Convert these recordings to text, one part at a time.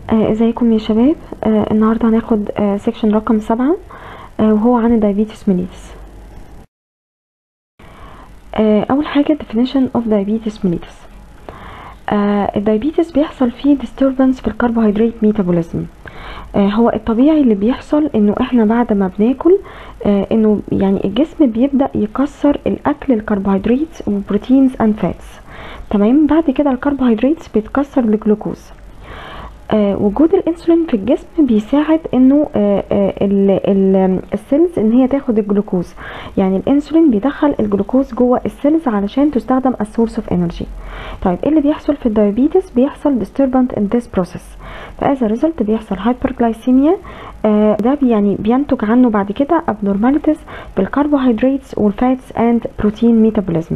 ازيكم يا شباب. النهارده هناخد سيكشن رقم 7 وهو عن الدايابيتس mellitus. اول حاجه definition of diabetes mellitus. الدايابيتس بيحصل فيه disturbance في الكربوهيدرات ميتابوليزم. هو الطبيعي اللي بيحصل انه احنا بعد ما بناكل انه يعني الجسم بيبدأ يكسر الاكل الكربوهيدرات وبروتينز اند فاتس. تمام، بعد كده الكربوهيدرات بيتكسر لجلوكوز. وجود الانسولين في الجسم بيساعد انه السيلز ان هي تاخد الجلوكوز، يعني الانسولين بيدخل الجلوكوز جوه السيلز علشان تستخدم as source of energy. طيب ايه اللي بيحصل في الدايابيتس؟ بيحصل disturbance in this process، فاز result بيحصل hyperglycemia. ده يعني بينتج عنه بعد كده abnormalities بالكربوهيدرات والفاتس and protein metabolism.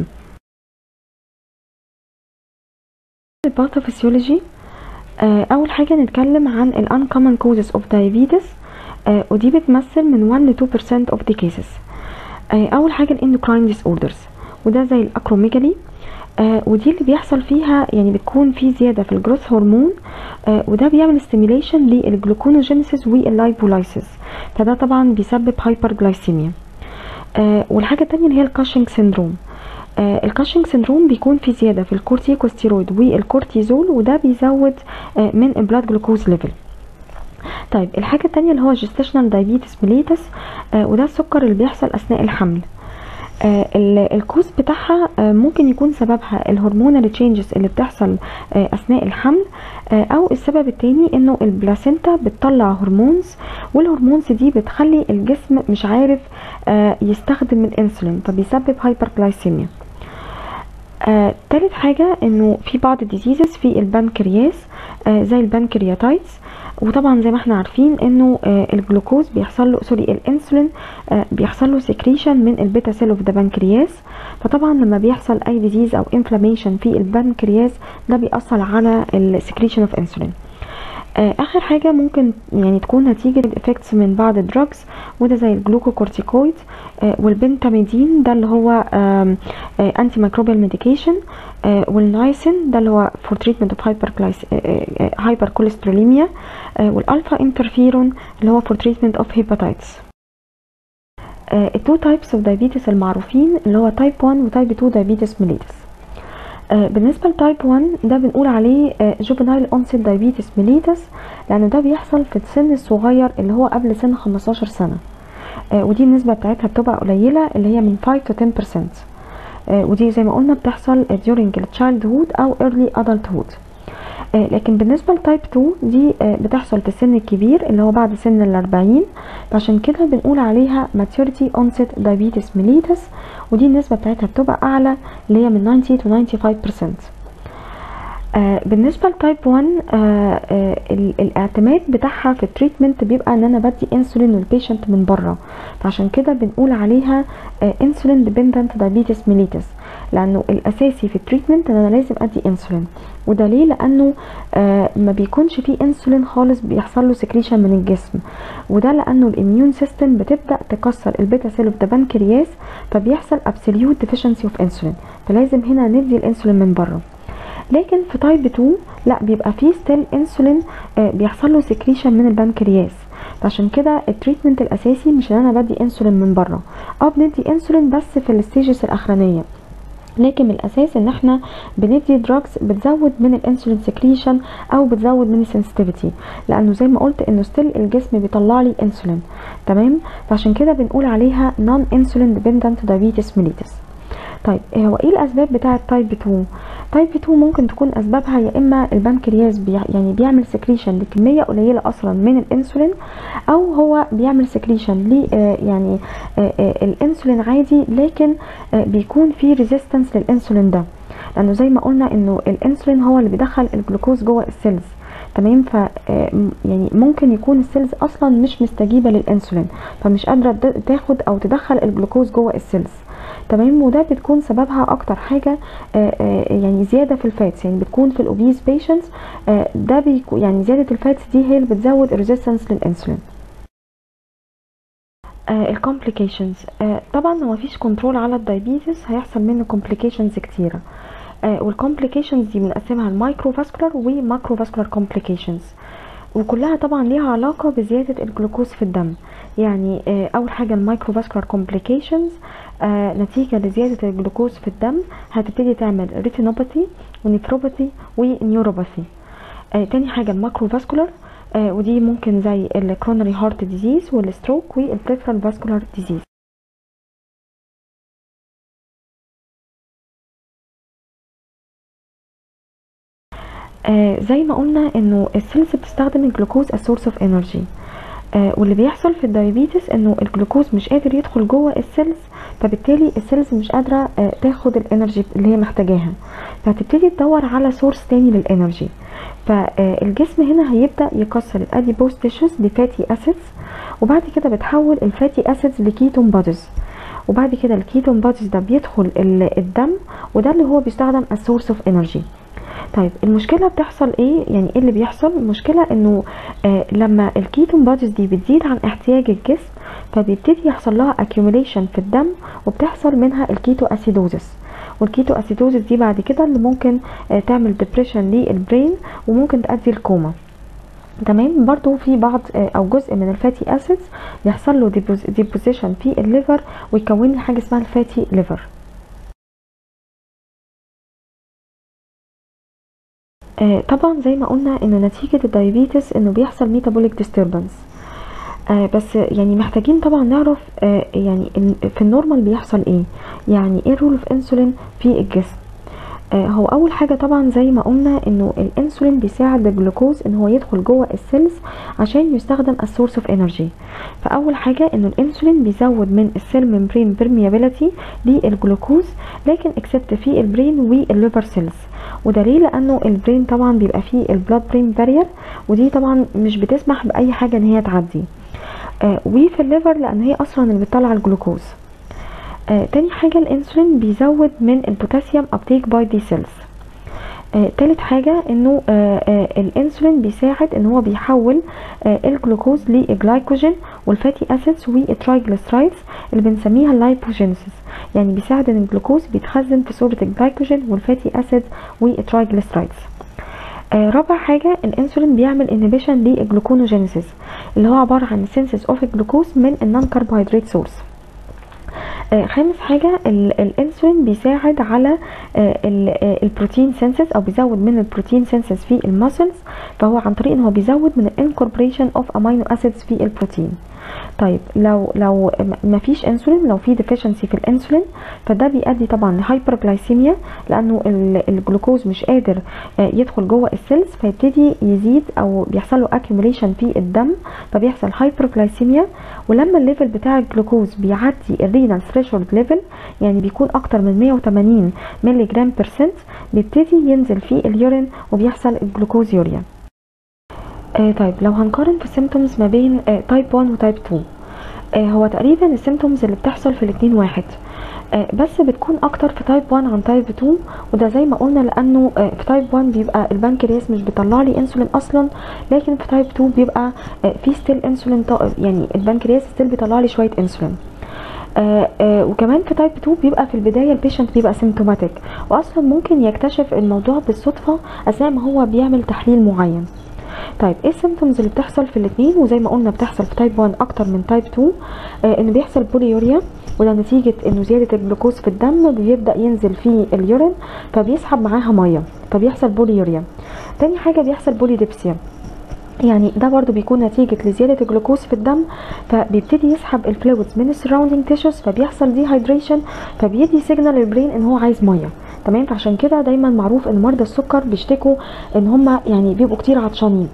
الباثوفيسيولوجي، اول حاجه نتكلم عن ال uncommon causes of diabetes، ودي بتمثل من 1 ل 2% of the cases. اول حاجه endocrine disorders، وده زي الاكروميجالي، ودي اللي بيحصل فيها يعني بتكون في زياده في الجروث هرمون، وده بيعمل stimulation للجلوكونوجينيسيس واللايبولايسيس، فده طبعا بيسبب هايبرجلايسيميا. والحاجه الثانيه اللي هي الكاشنج سيندروم. الكاشنج سيندروم بيكون في زيادة في الكورتيكوستيرويد والكورتيزول، وده بيزود من البلاد جلوكوز ليفل. طيب الحاجة التانية اللي هو جيستيشنال دايابيتس mellitus، وده السكر اللي بيحصل أثناء الحمل. الكوز بتاعها ممكن يكون سببها الهرمونال تشينجز اللي بتحصل أثناء الحمل، أو السبب التاني إنه البلاسينتا بتطلع هرمونز، والهرمونز دي بتخلي الجسم مش عارف يستخدم الانسولين، فبيسبب هايبرجلايسيميا. تالت حاجة انه في بعض الديزيزز في البنكرياس، زي البنكرياتايتس، وطبعا زي ما احنا عارفين انه الجلوكوز بيحصل له الانسولين بيحصل له سكريشن من البيتا سيل اوف ذا بنكرياس، فطبعا لما بيحصل اي ديزيز او انفلاميشن في البنكرياس ده بيأثر على السكريشن اوف انسولين. اخر حاجه ممكن يعني تكون نتيجه افكتس من بعض الدراجز، وده زي الجلوكوكورتيكويد والبنتاميدين، ده اللي هو انتي ميكروبيال ميديكيشن، والنايسين ده اللي هو فور تريتمنت اوف هايبر كوليستروليميا، والالفا انترفيرون اللي هو فور تريتمنت اوف هيباتايتس. التو تايبس اوف دايابيتس المعروفين اللي هو تايب 1 وتايب 2 دايابيتس mellitus. بالنسبه لتايب 1 ده بنقول عليه جوفينايل اونست دايابيتس mellitus، لان ده بيحصل في السن الصغير اللي هو قبل سن 15 سنه، ودي النسبه بتاعتها بتبقى قليله اللي هي من 5 to 10%، ودي زي ما قلنا بتحصل during childhood او early adulthood. لكن بالنسبة لتايب 2 دي بتحصل في السن الكبير اللي هو بعد سن ال40، فعشان كده بنقول عليها maturity onset diabetes mellitus، ودي النسبة بتاعتها بتبقى أعلى اللي هي من 90 to 95%. بالنسبة لتايب 1 الاعتماد بتاعها في التريتمنت بيبقى ان انا بدي انسولين للبيشنت من بره، فعشان كده بنقول عليها انسولين ديبندنت دايابيتس mellitus، لانه الاساسي في التريتمنت ان انا لازم ادي انسولين. وده ليه؟ لانه ما بيكونش فيه انسولين خالص بيحصل له سكريشن من الجسم، وده لانه الاميون سيستم بتبدا تكسر البيتا سيل اوف ذا بنكرياس، فبيحصل ابسوليوت ديفيشنسي اوف انسولين، فلازم هنا ندي الانسولين من بره. لكن في تايب 2 لا، بيبقى فيه ستيل انسولين بيحصل له سكريشن من البنكرياس، فعشان كده التريتمنت الاساسي مش ان انا بدي انسولين من بره، بندي انسولين بس في الستيجز الاخرانيه، لكن من الاساس ان احنا بندي دراجز بتزود من الانسولين سكريشن او بتزود من السنسيتيفيتي، لانه زي ما قلت انه ستيل الجسم بيطلع لي انسولين. تمام، فعشان كده بنقول عليها نون انسولين ديبندنت دايابيتس mellitus. طيب هو ايه الاسباب بتاعه تايب 2؟ تايب 2 ممكن تكون اسبابها يا اما البنكرياس يعني بيعمل سكريشن لكميه قليله اصلا من الانسولين، او هو بيعمل سكريشن ل يعني الانسولين عادي، لكن بيكون في ريزيستنس للانسولين ده، لانه زي ما قلنا انه الانسولين هو اللي بيدخل الجلوكوز جوه السيلز. تمام، ف يعني ممكن يكون السيلز اصلا مش مستجيبه للانسولين، فمش قادره تاخد او تدخل الجلوكوز جوه السيلز. تمام، وده بتكون سببها اكتر حاجه يعني زياده في الفاتس، يعني بتكون في الاوبيز بيشنتس، ده بيكون يعني زياده الفاتس دي هي اللي بتزود الريزيستنس للانسولين. الكومبليكيشنز، طبعا لو مفيش كنترول على الدايابيتس هيحصل منه كومبليكيشنز كتيره، والكومبليكيشنز دي بنقسمها المايكرو فاسكولار وماكرو فاسكولار كومبليكيشنز. وكلها طبعا ليها علاقة بزيادة الجلوكوز في الدم. يعني اول حاجة المايكروفاسكولار كومبليكيشنز نتيجة لزيادة الجلوكوز في الدم هتبتدي تعمل ريتينوباثي ونيفروباثي ونيوروباثي. تاني حاجة الماكروفاسكولار ودي ممكن زي الكرونري هارت ديزيز والستروك والبريفرال فاسكولار ديزيز. زي ما قلنا انه السيلز بتستخدم الجلوكوز as source of energy. واللي بيحصل في الدايابيتس انه الجلوكوز مش قادر يدخل جوه السيلز، فبالتالي السيلز مش قادره تاخد الانرجي اللي هي محتاجاها، فهتبتدي تدور على سورس تاني للانرجي. فالجسم هنا هيبدا يكسر الاديبوز تيشوز لفاتي اسيدز، وبعد كده بتحول الفاتي اسيدز لكيتون بوديز، وبعد كده الكيتون بوديز ده بيدخل الدم، وده اللي هو بيستخدم as source of energy. طيب المشكله بتحصل ايه؟ يعني ايه اللي بيحصل؟ المشكله انه لما الكيتون بوديز دي بتزيد عن احتياج الجسم، فبيبتدي يحصل لها accumulation في الدم، وبتحصل منها الكيتو اسيدوزس. والكيتو اسيدوزس دي بعد كده اللي ممكن تعمل ديبريشن للبرين وممكن تؤدي الكوما. تمام. برضو في بعض او جزء من الفاتي اسيدز بيحصل له ديبوزيشن في الليفر ويكون لي حاجه اسمها الفاتي ليفر. طبعا زي ما قلنا انه نتيجة الدايابيتس انه بيحصل ميتابوليك ديستربنس. بس يعني محتاجين طبعا نعرف يعني في النورمال بيحصل ايه، يعني ايه رول اوف انسولين في الجسم. هو اول حاجة طبعا زي ما قلنا انه الانسولين بيساعد الجلوكوز ان هو يدخل جوه السيلز عشان يستخدم as source of energy. فاول حاجة انه الانسولين بيزود من السيل ممبرين permeability للجلوكوز، لكن اكسبت في البرين والليفر سيلز. ودليل لانه البرين طبعا بيبقى فيه البلاد برين بارير، ودي طبعا مش بتسمح باي حاجة ان هي تعدي. وفي الليفر لان هي اصلا اللي بتطلع الجلوكوز. تاني حاجة الانسولين بيزود من البوتاسيوم uptake by the cells. تالت حاجة انه الانسولين بيساعد ان هو بيحول الجلوكوز لجلايكوجين والفاتي اسيدز والترايجليسرايدز اللي بنسميها اللايبوجينيسيس. يعني بيساعد ان الجلوكوز بيتخزن في صورة الجلايكوجين والفاتي اسيدز والترايجليسرايدز. رابع حاجة الانسولين بيعمل انهبيشن للجلوكونوجينيسيس اللي هو عبارة عن سينسيس اوف الجلوكوز من النون كربوهيدرات سورس. خامس حاجة الانسولين بيساعد على البروتين سينسز او بيزود من البروتين سينسز في المسلز، فهو عن طريق ان هو بيزود من الانكوربريشن اوف امينو اسيدز في البروتين. طيب لو ما فيش انسولين، لو في ديفيشنسي في الانسولين، فده بيؤدي طبعا لهايبرجلايسيميا لانه الجلوكوز مش قادر يدخل جوه السيلز، فيبتدي يزيد او بيحصل له اكيوميليشن في الدم، فبيحصل هايبرجلايسيميا. ولما الليفل بتاع الجلوكوز بيعدي الرينال ثريشولد ليفل، يعني بيكون اكتر من 180 مللي جرام برسنت، بيبتدي ينزل في اليورين وبيحصل الجلوكوز يوريا. طيب لو هنقارن في السيمتومز ما بين تايب 1 وتايب 2، هو تقريبا السيمتومز اللي بتحصل في الاتنين واحد، بس بتكون اكتر في تايب 1 عن تايب 2، وده زي ما قلنا لانه في تايب 1 بيبقى البنكرياس مش بيطلع لي انسولين اصلا، لكن في تايب 2 بيبقى في ستيل انسولين، يعني البنكرياس ستيل بيطلع لي شويه انسولين. وكمان في تايب 2 بيبقى في البدايه البيشنت بيبقى سيمتوماتيك، واصلا ممكن يكتشف الموضوع بالصدفه اثناء ما هو بيعمل تحليل معين. طيب ايه السيمتومز اللي بتحصل في الاثنين؟ وزي ما قلنا بتحصل في تايب 1 اكتر من تايب 2، انه بيحصل بوليوريا، وده نتيجه انه زياده الجلوكوز في الدم بيبدا ينزل في اليورين فبيسحب معاها ميه فبيحصل بوليوريا. تاني حاجه بيحصل بوليديبسيا، يعني ده برضو بيكون نتيجة لزيادة الجلوكوز في الدم، فبيبتدي يسحب الفلويدز من السراوندينج تيشوز فبيحصل ديهايدريشن، فبيدي سيجنال للبرين ان هو عايز ميه. تمام. فعشان كده دايما معروف ان مرضى السكر بيشتكوا ان هم يعني بيبقوا كتير عطشانين.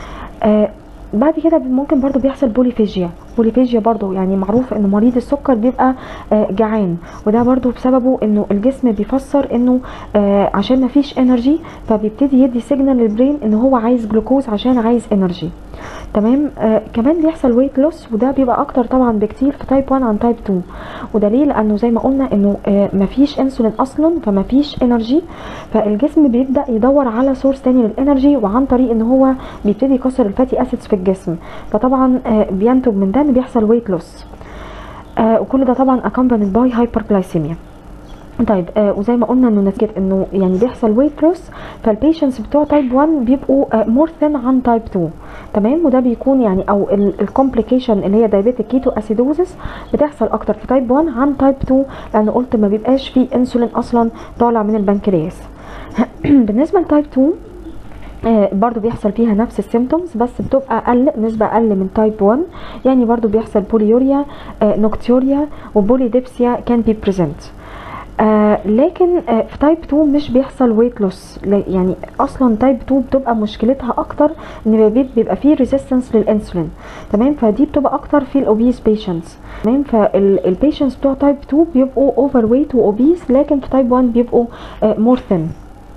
بعد كده ممكن برضو بيحصل بوليفيجيا برضو، يعني معروف ان مريض السكر بيبقى جعان، وده برضو بسببه انه الجسم بيفسر انه عشان ما فيش انرجي، فبيبتدي يدي سيجنال للبرين ان هو عايز جلوكوز عشان عايز انرجي. تمام. كمان بيحصل ويت لوس، وده بيبقى اكتر طبعا بكتير في تايب 1 عن تايب 2، ودليل لانه زي ما قلنا انه مفيش انسولين اصلا فمفيش انرجي، فالجسم بيبدا يدور على سورس تاني للانرجي، وعن طريق ان هو بيبتدي يكسر الفاتي اسيدز في الجسم، فطبعا بينتج من ده ان بيحصل ويت لوس، وكل ده طبعا accompanied by hyperglycemia. طيب وزي ما قلنا انه نتيجه انه يعني بيحصل ويت لوس، فالبيشنتس بتوع تايب 1 بيبقوا مور ثين عن تايب 2. تمام. وده بيكون يعني او الكومبليكيشن اللي هي دايابيتيك كيتو اسيدوزس بتحصل اكتر في تايب 1 عن تايب 2، لان قلت ما بيبقاش فيه انسولين اصلا طالع من البنكرياس. بالنسبه لتايب 2 برضو بيحصل فيها نفس السيمتومز، بس بتبقى اقل، نسبه اقل من تايب 1. يعني برضو بيحصل بوليوريا، نوكتيوريا، وبوليديبسيا كان بي بريزنت. لكن في تايب 2 مش بيحصل ويت لوس، يعني اصلا تايب 2 بتبقى مشكلتها اكتر ان بيبقى فيه ريزيستنس للانسولين. تمام. فدي بتبقى اكتر في الاوبيس بيشنتس. تمام. فالبيشنتس بتوع تايب 2 بيبقوا اوفر ويت واوبيس، لكن في تايب 1 بيبقوا مور ثين.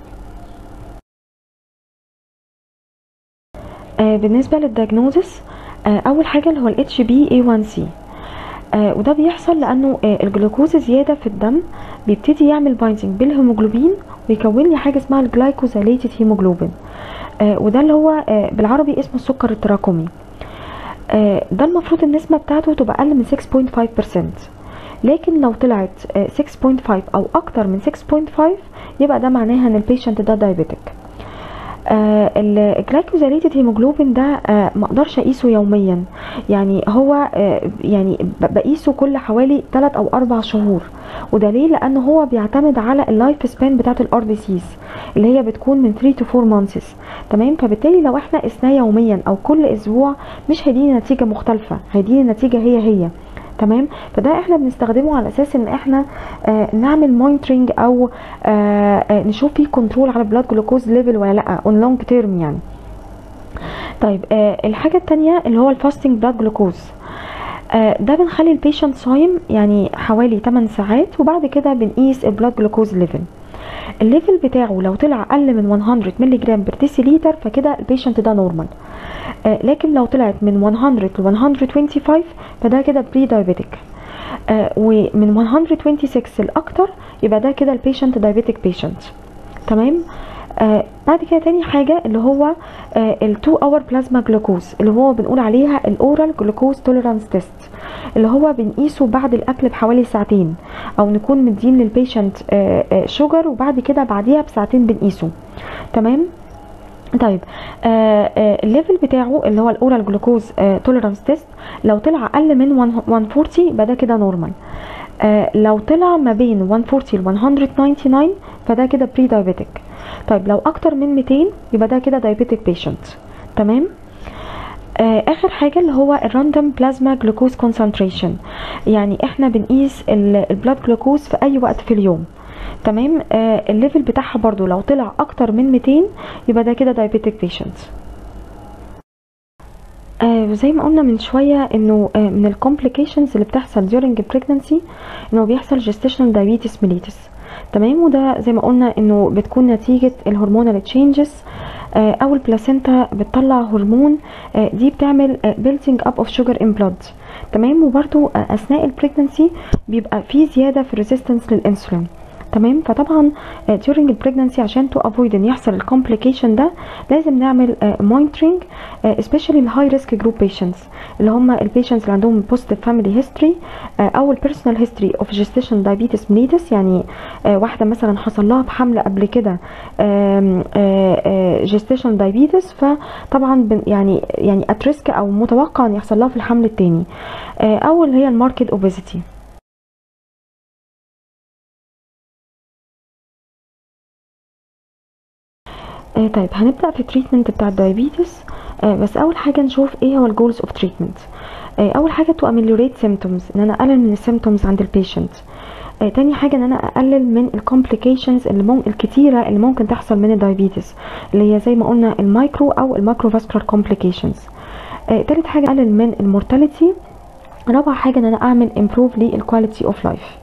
بالنسبه للدياجنوزس، اول حاجه اللي هو ال HbA1c. وده بيحصل لانه الجلوكوز زياده في الدم بيبتدي يعمل بايندينج بالهيموجلوبين ويكون لي حاجه اسمها الجلايكوزيليتد هيموجلوبين. وده اللي هو بالعربي اسمه السكر التراكمي. ده المفروض النسبه بتاعته تبقى اقل من 6.5%، لكن لو طلعت 6.5 او اكتر من 6.5 يبقى ده معناها ان البيشنت ده دايابيتك. الجلايكوزيليتد هيموجلوبين ده ما اقدرش اقيسه يوميا، يعني هو يعني بقيسه كل حوالي 3 او 4 شهور. وده ليه؟ لانه هو بيعتمد على اللايف سبان بتاعه الار بي سيز اللي هي بتكون من 3 to 4 مانثس. تمام. فبالتالي لو احنا قسناه يوميا او كل اسبوع مش هيديني نتيجه مختلفه، هيديني نتيجه هي. تمام. فده احنا بنستخدمه على اساس ان احنا نعمل مونيتورنج او نشوف فيه كنترول على البلاد جلوكوز ليفل ولا لا اون لونج تيرم يعني. طيب الحاجه الثانيه اللي هو الفاستنج بلاد جلوكوز. ده بنخلي البيشنت صايم يعني حوالي 8 ساعات، وبعد كده بنقيس البلاد جلوكوز ليفل. الليفل بتاعه لو طلع اقل من 100 مللي جرام بر ديسيليتر فكده البيشنت ده نورمال. لكن لو طلعت من 100 ل 125 فده كده بري دايابيتك. ومن 126 الاكتر يبقى ده كده البيشنت دايابيتك بيشنت. تمام. بعد كده تاني حاجة اللي هو ال 2 اور بلازما جلوكوز اللي هو بنقول عليها الاورال جلوكوز توليرانس تيست، اللي هو بنقيسه بعد الاكل بحوالي ساعتين، او نكون مدين للبيشنت شوجر وبعد كده بعديها بساعتين بنقيسه. تمام. طيب الليفل بتاعه اللي هو الاورال جلوكوز توليرانس تيست لو طلع اقل من 140 يبقى ده كده نورمال. لو طلع ما بين 140 ل 199 فده كده بري دايابيتك. طيب لو اكتر من 200 يبقى ده كده دايابيتك بيشنت. تمام. اخر حاجه اللي هو الراندوم بلازما جلوكوز كونسنتريشن، يعني احنا بنقيس البلاد جلوكوز في اي وقت في اليوم. تمام. الليفل بتاعها برضو لو طلع اكتر من 200 يبقى ده كده دايابيتك بيشنت. زي ما قلنا من شويه انه من الكومبليكيشنز اللي بتحصل during pregnancy انه بيحصل gestational diabetes mellitus. تمام. وده زي ما قلنا انه بتكون نتيجه الهرمونال تشينجز او البلاسينتا بتطلع هرمون دي بتعمل building up of sugar in blood. تمام. وبرده اثناء البريجننسي بيبقى في زياده في الريزيستنس للانسولين. تمام. فطبعا during البريجننسي عشان تو افويد ان يحصل الكومبليكيشن ده لازم نعمل مونيتورنج especially الهاي ريسك جروب بيشنتس اللي هم البيشنتس اللي عندهم بوزيتيف فاميلي هيستوري او البيرسونال هيستوري اوف جيستيشن دايابيتس ميليتس، يعني واحده مثلا حصل لها بحمل قبل كده جيستيشن دايابيتس، فطبعا يعني ات ريسك او متوقع ان يحصل لها في الحمل الثاني، او اللي هي الماركت اوبيزيتي. طيب هنبدأ في التريتمنت بتاع الدايابيتس. بس اول حاجة نشوف ايه هو الجولز اوف تريتمنت. اول حاجة تو اميليوريت سيمتومز، ان انا اقلل من السيمتومز عند البيشنت. تاني حاجة ان انا اقلل من الكومبليكيشنز الكتيرة اللي ممكن تحصل من الدايابيتس، اللي هي زي ما قلنا المايكرو او الماكرو فاسكولار كومبليكيشنز. تالت حاجة اقلل من المورتاليتي. رابع حاجة ان انا اعمل امبروف للكواليتي اوف لايف.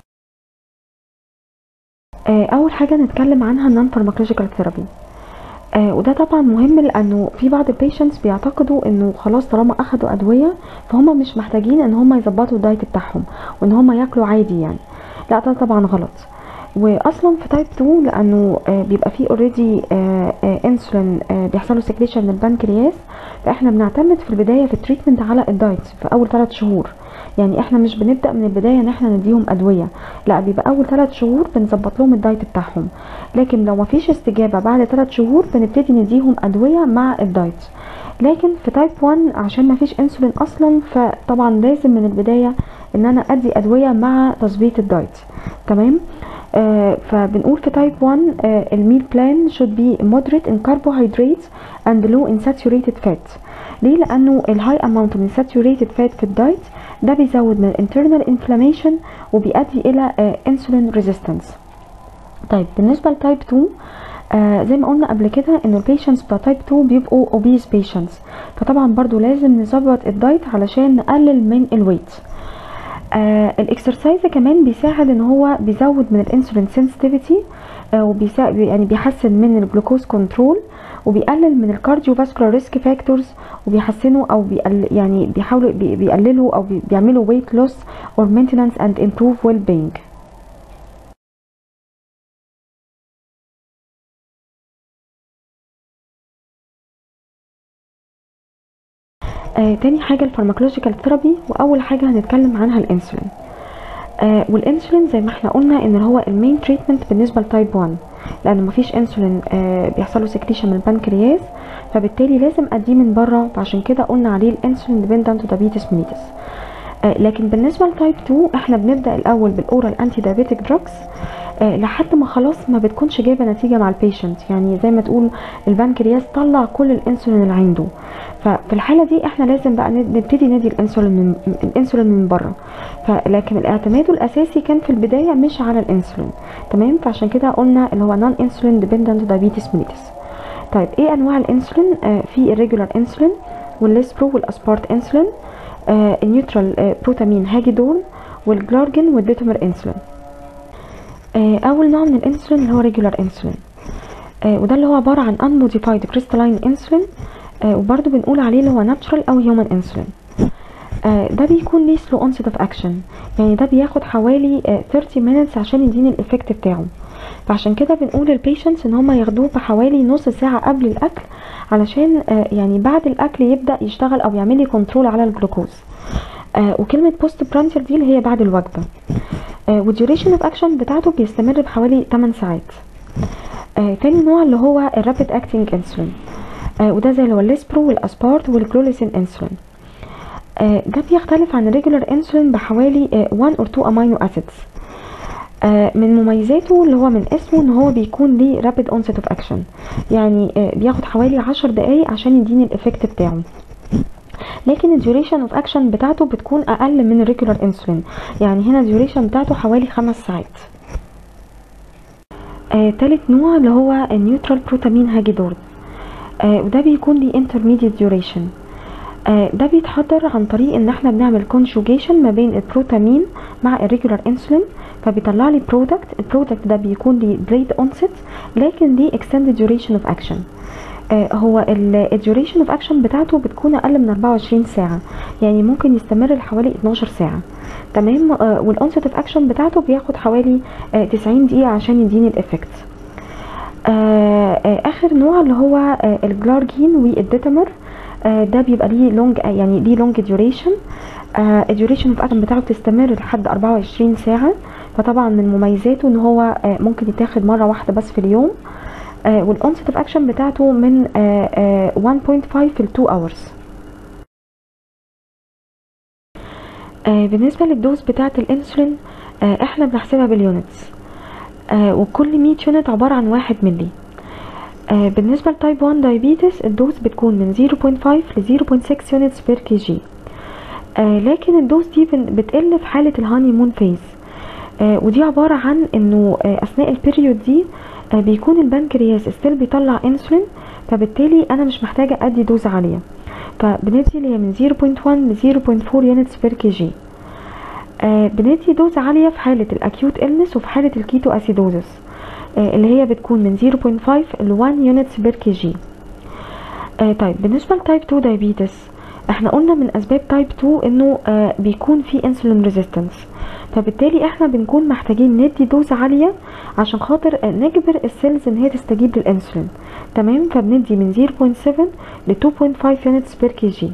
اول حاجة نتكلم عنها النون فارماكولوجيكال ثيرابي. وده طبعا مهم لانه في بعض البيشنتس بيعتقدوا انه خلاص طالما اخدوا ادويه فهم مش محتاجين ان هم يظبطوا الدايت بتاعهم وان هم ياكلوا عادي يعني. لا ده طبعا غلط. واصلا في تايب 2 لانه بيبقى فيه اوريدي انسولين بيحصل له سكريشن من البنكرياس، فاحنا بنعتمد في البدايه في التريتمنت على الدايت في اول 3 شهور. يعني احنا مش بنبدا من البدايه ان احنا نديهم ادويه، لا بيبقى اول 3 شهور بنظبط لهم الدايت بتاعهم، لكن لو مفيش استجابه بعد 3 شهور بنبتدي نديهم ادويه مع الدايت. لكن في تايب 1 عشان ما فيش انسولين اصلا، فطبعا لازم من البدايه ان انا ادي ادويه مع تظبيط الدايت. تمام. فبنقول في تايب 1 الميل بلان should be moderate in carbohydrates and low in saturated fat. ليه؟ لانه الهاي اماونت من saturated fat في الدايت ده بيزود من internal inflammation وبيؤدي الى insulin resistance. طيب بالنسبه لتايب 2 زي ما قلنا قبل كده ان البيشنتس بتاع تايب 2 بيبقوا obese patients، فطبعا برضو لازم نظبط الدايت علشان نقلل من الويت. الاكسرسايز كمان بيساعد ان هو بيزود من الانسولين سنسيتيفيتي، يعني بيحسن من الجلوكوز كنترول، وبيقلل من الكارديو فاسكولار ريسك فاكتورز، وبيحسنوا او يعني بيحاولوا بيقللوا او بيعملوا weight loss or maintenance and improve well-being. تاني حاجة الفارماكولوجيكال ثيرابي، واول حاجة هنتكلم عنها الانسولين. والانسولين زي ما احنا قلنا ان هو المين تريتمنت بالنسبة لتايب 1، لان مفيش انسولين بيحصل له سكريشن من البنكرياس، فبالتالي لازم اديه من بره، فعشان كده قلنا عليه الانسولين ديبندنت دايابيتس ميليتس. لكن بالنسبة لتايب 2 احنا بنبدأ الاول بالاورال انتي دايابيتك دراجز لحد ما خلاص ما بتكونش جايبه نتيجه مع البيشنت، يعني زي ما تقول البنكرياس طلع كل الانسولين اللي عنده، ففي الحاله دي احنا لازم بقى نبتدي ندي الانسولين من بره. لكن الاعتماد الاساسي كان في البدايه مش على الانسولين. تمام. فعشان كده قلنا اللي هو نون انسولين ديبندنت دايابيتس ميليتس. طيب ايه انواع الانسولين؟ في الريجولار انسولين والليسبرو والاسبارت انسولين، النيوترال بروتامين هاجيدون والجلارجين والديتومر انسولين. اول نوع من الانسولين اللي هو ريجولار انسولين، وده اللي هو عباره عن unmodified crystalline insulin، وبرده بنقول عليه اللي هو natural او human insulin. ده بيكون ليه slow onset of action، يعني ده بياخد حوالي 30 minutes عشان يديني الافكت بتاعه، فعشان كده بنقول للبيشنتس ان هم ياخدوه بحوالي نص ساعه قبل الاكل، علشان يعني بعد الاكل يبدا يشتغل او يعمل لي كنترول على الجلوكوز. وكلمه بوست برانشر دي اللي هي بعد الوجبه. والديوريشن اوف اكشن بتاعته بيستمر بحوالي 8 ساعات. تاني نوع اللي هو الرابيد اكتنج انسولين، وده زي اللي هو الليسبرو والاسبارت والكلوليسين انسولين. ده بيختلف عن الريجولار انسولين بحوالي 1 or 2 امينو اسيدز. من مميزاته اللي هو من اسمه ان هو بيكون ليه رابيد اونست اوف اكشن، يعني بياخد حوالي 10 دقايق عشان يديني الافكت بتاعه، لكن الديوريشن اوف اكشن بتاعته بتكون اقل من الريجولار انسولين، يعني هنا الديوريشن بتاعته حوالي 5 ساعات. تالت نوع اللي هو النيوترال بروتامين هاجيدون، وده بيكون ليه انترميديت ديوريشن. ده بيتحضر عن طريق ان احنا بنعمل كونجوجيشن ما بين البروتامين مع الريجولار انسولين، فبيطلع لي البرودكت ده بيكون ليه delayed onset لكن ليه extended duration of action. هو الديوريشن اوف اكشن بتاعته بتكون اقل من 24 ساعه، يعني ممكن يستمر لحوالي 12 ساعه. تمام. والانست اوف اكشن بتاعته بياخد حوالي 90 دقيقه عشان يديني الافكت. اخر نوع اللي هو الجلارجين والديتامر، ده بيبقى ليه لونج ديوريشن. الديوريشن اوف اكشن بتاعته بتستمر لحد 24 ساعه، فطبعا من مميزاته ان هو ممكن يتاخد مره واحده بس في اليوم. والانست اوف اكشن بتاعته من 1.5 ل 2 hours. بالنسبه للدوز بتاعه الانسولين احنا بنحسبها باليونتس، وكل 100 يونت عباره عن 1 ملي. بالنسبه لتايب 1 دايابيتس الدوز بتكون من 0.5 ل 0.6 يونتس بير كي جي، لكن الدوز دي بتقل في حاله الهاني مون فيز، ودي عباره عن انه اثناء البيريود دي بيكون البنكرياس ستيل بيطلع انسولين، فبالتالي انا مش محتاجه ادي دوز عاليه، فبندي اللي هي من 0.1 ل 0.4 يونتس بير كي جي. بندي دوز عاليه في حاله الاكيوت إلنس وفي حاله الكيتو اسيدوزس، اللي هي بتكون من 0.5 ل 1 يونتس بير كي جي. طيب بالنسبه لتايب 2 دايابيتس احنا قلنا من اسباب تايب 2 انه بيكون في انسولين ريزيستنس، فبالتالي احنا بنكون محتاجين ندي دوز عاليه عشان خاطر نجبر السيلز ان هي تستجيب للانسولين. تمام. فبندي من 0.7 ل 2.5 يونتس بير كي جي.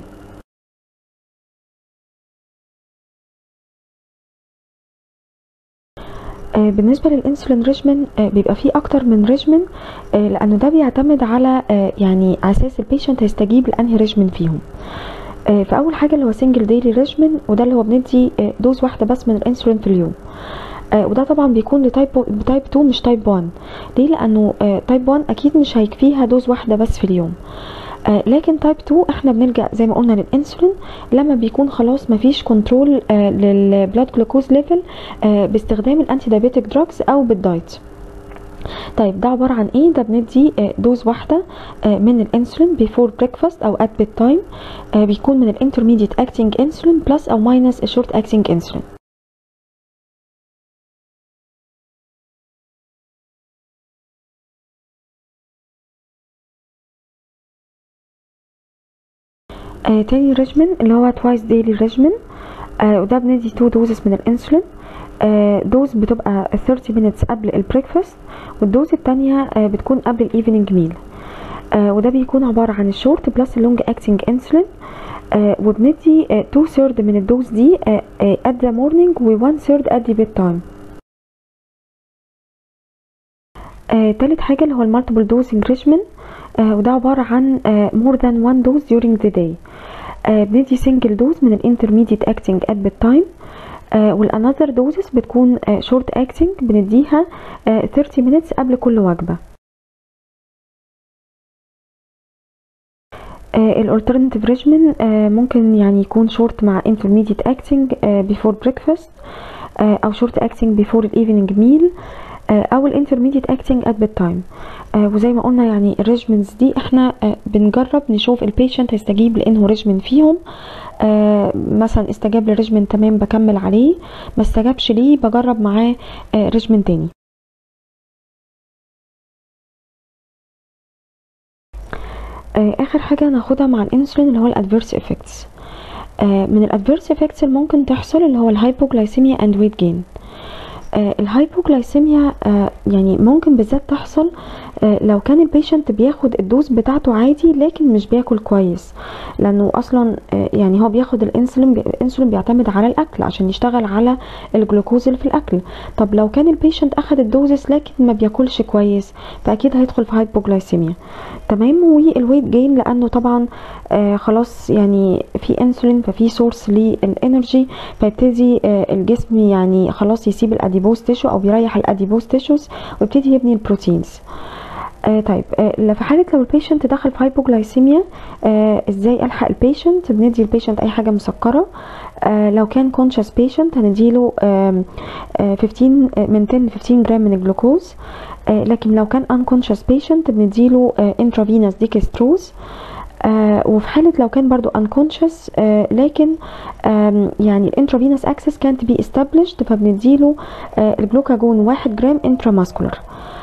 بالنسبه للانسولين ريجمن بيبقى فيه اكتر من ريجمن، لانه ده بيعتمد على يعني على اساس البيشنت هيستجيب لانهي ريجمن فيهم. فاول حاجه اللي هو سنجل ديلي ريجمن، وده اللي هو بندي دوز واحده بس من الانسولين في اليوم. وده طبعا بيكون لتايب 2 مش تايب 1. ليه؟ لانه تايب 1 اكيد مش هيكفيها دوز واحده بس في اليوم. لكن تايب 2 احنا بنلجأ زي ما قلنا للانسولين لما بيكون خلاص مفيش كنترول للبلاد جلوكوز ليفل باستخدام الانتي دايبيتيك دراجز او بالدايت. طيب ده عباره عن ايه؟ ده بندي دوز واحده من الانسولين بيفور بريكفاست او ات بيد تايم، بيكون من الانترميديت اكتنج انسولين بلس او ماينس الشورت اكتنج انسولين. تاني ريجمن اللي هو توايس ديلي ريجمن، وده بندي 2 دوزز من الانسولين. دوز بتبقى 30 minutes قبل البريكفاست، والدوز التانية بتكون قبل الايفنينج ميل. وده بيكون عبارة عن الشورت بلس اللونج اكتنج انسولين، وبندي 2/3 من الدوز دي at the morning و 1/3 at the bedtime. تالت حاجة اللي هو المالتيبل دوزنج ريجمن، وده عبارة عن more than 1 dose during the day. بندي سنجل دوز من الانترميديت اكتنج at bedtime، والانذر دوزز بتكون شورت اكتنج بنديها 30 minutes قبل كل وجبة. الالترناتيف ريجمن ممكن يعني يكون شورت مع intermediate acting before breakfast، او شورت acting before evening meal، او الانترميديت اكتنج at bedtime. وزي ما قلنا يعني الريجمنز دي احنا بنجرب نشوف البيشنت هيستجيب لانه ريجمن فيهم. مثلا استجاب للريجمن تمام بكمل عليه، ما استجابش ليه بجرب معاه ريجمن تاني. اخر حاجه ناخدها مع الانسولين اللي هو الادفيرس افكتس. من الادفيرس افكتس اللي ممكن تحصل اللي هو الهايبوغلايسيميا اند ويت جين. الهايبوغلايسيميا يعني ممكن بالذات تحصل لو كان البيشنت بياخد الدوز بتاعته عادي لكن مش بياكل كويس، لانه اصلا يعني هو بياخد الانسولين بيعتمد على الاكل عشان يشتغل على الجلوكوز اللي في الاكل. طب لو كان البيشنت اخد الدوزز لكن ما بياكلش كويس فاكيد هيدخل في هايبوغلايسيميا. تمام. والويت جين لانه طبعا خلاص يعني في انسولين ففي سورس للانرجي، فيبتدي الجسم يعني خلاص يسيب الاديبوز تيشو او بيريح الاديبوز تيشوز ويبتدي يبني البروتينز. طيب في حاله لو البيشنت دخل في هايبوغلايسيميا ازاي الحق البيشنت؟ بندي البيشنت اي حاجه مسكره. لو كان كونشس بيشنت هنديله 15 من 10 ل 15 جرام من الجلوكوز. لكن لو كان unconscious patient بنديله intravenous dextrose. وفي حالة لو كان برضو unconscious لكن يعني intravenous access can't be established فبنديله الجلوكاجون 1 جرام intramuscular.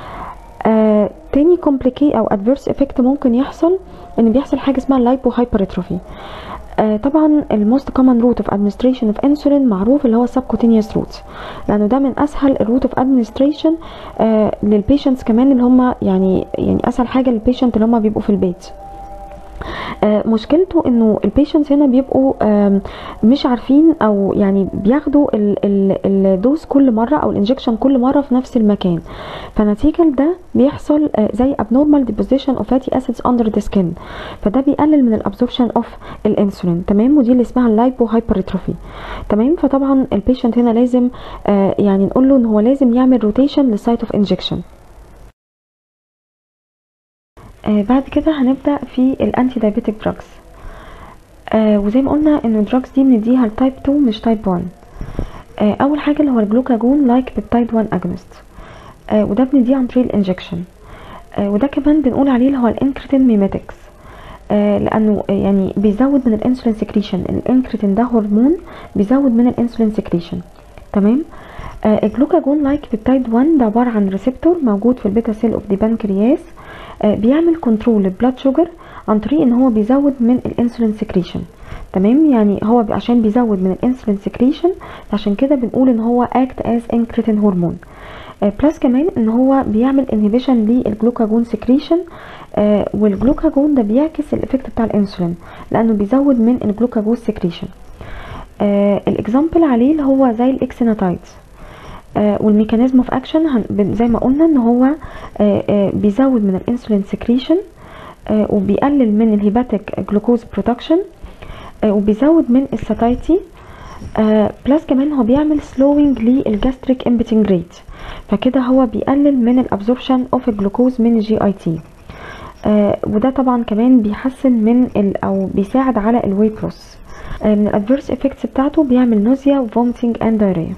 تاني complicate او adverse effect ممكن يحصل ان بيحصل حاجة اسمها lipohypertrophy. طبعا الموست كومن روت اوف ادمنستريشن اوف انسولين معروف اللي هو subcutaneous روت، لانه ده من اسهل الروت اوف ادمنستريشن للبيشنتس كمان اللي هم يعني اسهل حاجه للبيشنت اللي هم بيبقوا في البيت. مشكلته انه البيشنتس هنا بيبقوا مش عارفين او يعني بياخدوا الدوز كل مره او الانجكشن كل مره في نفس المكان، فنتيجه لده بيحصل زي abnormal deposition of fatty acids under the skin، فده بيقلل من الابسوربشن اوف الانسولين. تمام. ودي اللي اسمها اللايبوهايبرتروفي. تمام. فطبعا البيشنت هنا لازم يعني نقول له ان هو لازم يعمل روتيشن للسايت اوف انجكشن. بعد كده هنبدأ في الانتي دايبيتيك دراجز. وزي ما قلنا ان الدراجز دي بنديها لتايب 2 مش تايب 1. اول حاجه اللي هو الجلوكاجون لايك بيبتايد 1 اجونست، وده بنديه عن طريق الانجكشن. وده كمان بنقول عليه اللي هو الانكريتين ميميتكس، لانه يعني بيزود من الانسولين سكريشن. الانكريتين ده هرمون بيزود من الانسولين سكريشن. تمام. الجلوكاجون لايك بيبتايد 1 ده عباره عن ريسبتور موجود في البيتا سيل اوف دي بانكرياس، بيعمل كنترول للبلاد شوجر عن طريق ان هو بيزود من الانسولين سكريشن. تمام. يعني هو عشان بيزود من الانسولين سكريشن عشان كده بنقول ان هو اكت از انكريتين هرمون. بلس كمان ان هو بيعمل انهبيشن للجلوكاجون سكريشن، والجلوكاجون ده بيعكس الافكت بتاع الانسولين لانه بيزود من الجلوكاجون سكريشن. الاكزامبل عليه اللي هو زي الاكسيناتايد. والميكانيزم اوف اكشن زي ما قلنا ان هو بيزود من الانسولين سكريشن، وبيقلل من الهيباتيك جلوكوز برودكشن، وبيزود من الساتايتي، بلس كمان هو بيعمل سلوينج للجاستريك امبتنج ريت، فكده هو بيقلل من الابزوربشن اوف الجلوكوز من الجي اي تي، وده طبعا كمان بيحسن من او بيساعد على الويت لوس. من الادفيرس افكتس بتاعته بيعمل نوزيا وفومتنج اند دايريا.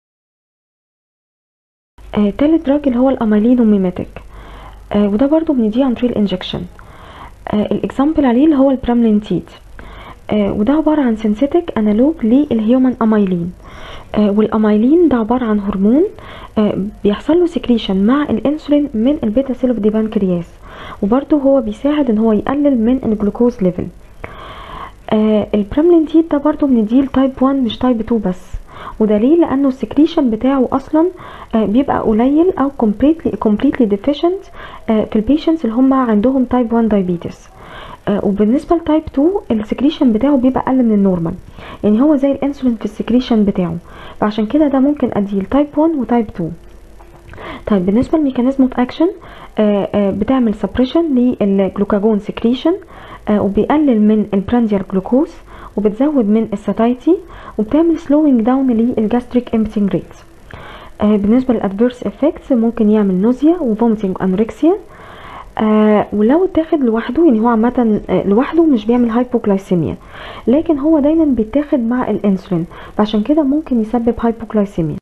تالت دراج اللي هو الاميلينوميماتيك، وده برضو بنديه عن طريق الانجكشن. الاكزامبل عليه اللي هو البراملينتيد، وده عبارة عن سينثيتك انالوج للهيومن اميلين. والاميلين ده عبارة عن هرمون بيحصل له سكريشن مع الانسولين من البيتا سيل اوف دي بانكرياس، وبرضه هو بيساعد ان هو يقلل من الجلوكوز ليفل. البراملينتيد ده برضه بنديه لتايب 1 مش تايب 2 بس، وده ليه؟ لانه السكريشن بتاعه اصلا بيبقى قليل او completely deficient في البيشنتس اللي هم عندهم تايب 1 دايابيتس. وبالنسبه لتايب 2 السكريشن بتاعه بيبقى اقل من النورمال، يعني هو زي الانسولين في السكريشن بتاعه، فعشان كده ده ممكن اديه لتايب 1 وتايب 2. طيب بالنسبه للميكانيزم اوف اكشن، بتعمل سبريشن للجلوكاجون سكريشن، وبيقلل من البرانديال جلوكوز، وبتزود من الساتايتي، وبتعمل سلوينج داون للجاستريك امبتنج ريت. بالنسبه للادفيرس افكتس ممكن يعمل نوزيا وفومتنج وانوركسيا، ولو اتاخد لوحده، يعني هو عامه لوحده مش بيعمل هايبوغلايسيميا، لكن هو دايما بيتاخد مع الانسولين، فعشان كده ممكن يسبب هايبوغلايسيميا.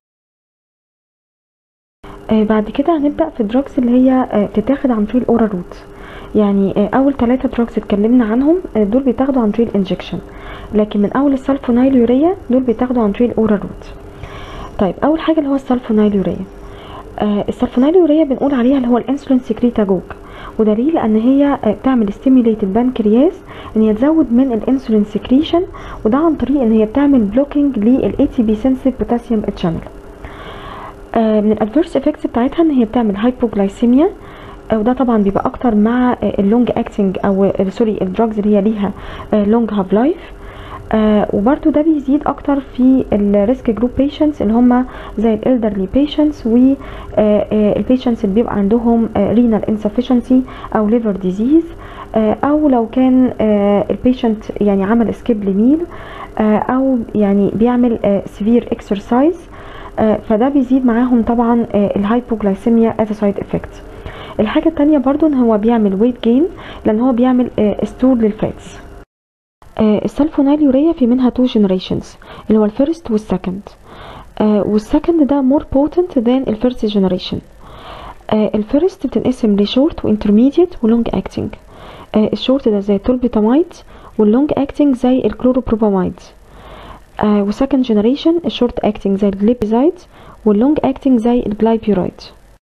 بعد كده هنبدا في الدراجز اللي هي بتتاخد عن طريق الاورال روت. يعني اول 3 دراجز اتكلمنا عنهم دول بيتاخدوا عن طريق الانجكشن، لكن من اول السلفونايلوريا دول بيتاخدوا عن طريق الاورال روت. طيب اول حاجه اللي هو السلفونايلوريا. السلفونايلوريا بنقول عليها اللي هو الانسولين سكريتاجوج، ودليل ان هي بتعمل ستيميوليت البنكرياس ان هي تزود من الانسولين سكريشن، وده عن طريق ان هي بتعمل بلوكينج للاي تي بي سنسيف بوتاسيوم تشانل. من الادفيرس افكتس بتاعتها ان هي بتعمل هايبوغلايسيميا، وده طبعا بيبقى اكتر مع اللونج اكتنج او سوري الدراجز اللي هي ليها لونج هاف لايف. وبرده ده بيزيد اكتر في الريسك جروب بيشنتس اللي هم زي الالدرلي بيشنتس والبيشنتس اللي بيبقى عندهم رينال انسفشنسي او ليفر ديزيز، او لو كان البيشنت يعني عمل سكيب لميل، او يعني بيعمل سيفير اكسرسايز، فده بيزيد معاهم طبعا الهايبوغلايسيميا as a side effect. الحاجة التانية برضو ان هو بيعمل weight gain لان هو بيعمل ستور للفاتس. السلفونايلوريا في منها 2 generations اللي هو الفيرست والسكند، والسكند ده more potent than الفيرست generation. الفيرست بتنقسم لشورت وانترميديت ولونج اكتنج. الشورت ده زي التولبيتامايد، واللونج اكتنج زي الكلوروبروبامايد. وسكند جنريشن الشورت اكتنج زي الجليبيزايد، واللونج اكتنج زي الجلايبيورايد.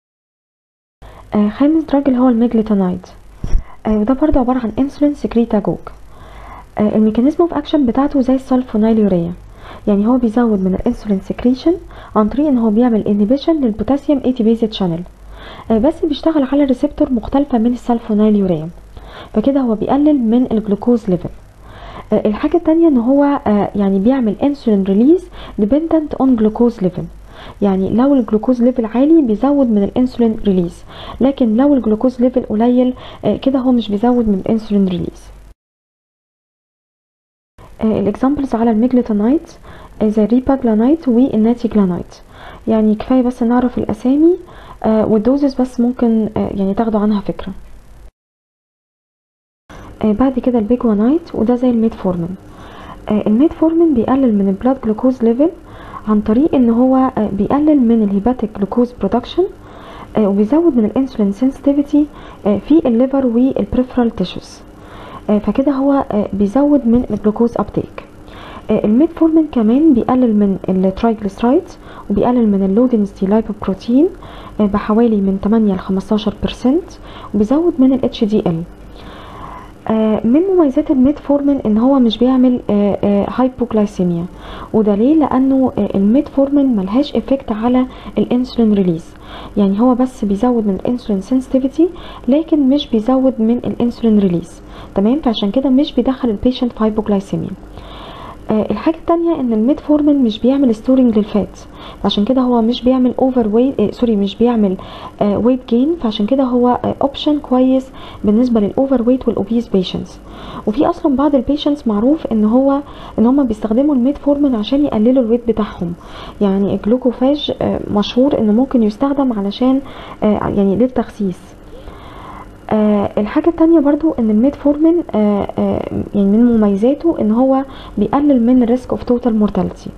خامس دراج اللي هو الميجليتانايد، وده برضه عبارة عن انسولين سكريتاجوج. الميكانيزم اوف اكشن بتاعته زي السلفونايلوريا، يعني هو بيزود من الانسولين سكريشن عن طريق ان هو بيعمل انهبيشن للبوتاسيوم اي تي بيز تشانل، بس بيشتغل على ريسبتور مختلفة من السلفونايلوريا، فكده هو بيقلل من الجلوكوز ليفل. الحاجة التانية ان هو يعني بيعمل انسولين ريليز ديبندنت اون جلوكوز ليفل، يعني لو الجلوكوز ليفل عالي بيزود من الانسولين ريليز، لكن لو الجلوكوز ليفل قليل كده هو مش بيزود من الانسولين ريليز. الاكزامبلز على الميجليتانايد زي الريباجلانايد والناتيجلانايد، يعني كفايه بس نعرف الاسامي والدوزز بس ممكن يعني تاخدوا عنها فكره. بعد كده البيجوانايد، وده زي الميتفورمين. الميتفورمين بيقلل من البلاد جلوكوز ليفل عن طريق ان هو بيقلل من الهيباتيك جلوكوز برودكشن، وبيزود من الانسولين سنسيتيفيتي في الليفر والبريفرال تيشوز، فكده هو بيزود من الجلوكوز ابتيك. الميتفورمين كمان بيقلل من الترايجليسرايدز، وبيقلل من اللو دنسيتي لايبوبروتين بحوالي من 8 ل 15%، وبيزود من ال HDL. من مميزات الميتفورمين ان هو مش بيعمل هايبوغلايسيميا، وده ليه؟ لانه الميتفورمين ملهاش افكت على الانسولين ريليز، يعني هو بس بيزود من الانسولين سنسيتيفيتي لكن مش بيزود من الانسولين ريليز، تمام؟ فعشان كده مش بيدخل البيشنت في هايبوغلايسيميا. الحاجة التانية ان الميتفورمين مش بيعمل ستورنج للفات، عشان كده هو مش بيعمل اوفر ويت مش بيعمل ويت جين، فعشان كده هو اوبشن كويس بالنسبة للاوفر ويت والاوبيز بيشنتس. وفي اصلا بعض البيشنتس معروف ان هم بيستخدموا الميتفورمين عشان يقللوا الويت بتاعهم. يعني الجلوكوفاج مشهور انه ممكن يستخدم علشان يعني للتخسيس. الحاجة التانية برضو ان الميتفورمين يعني من مميزاته ان هو بيقلل من الريسك اوف توتال مورتاليتي.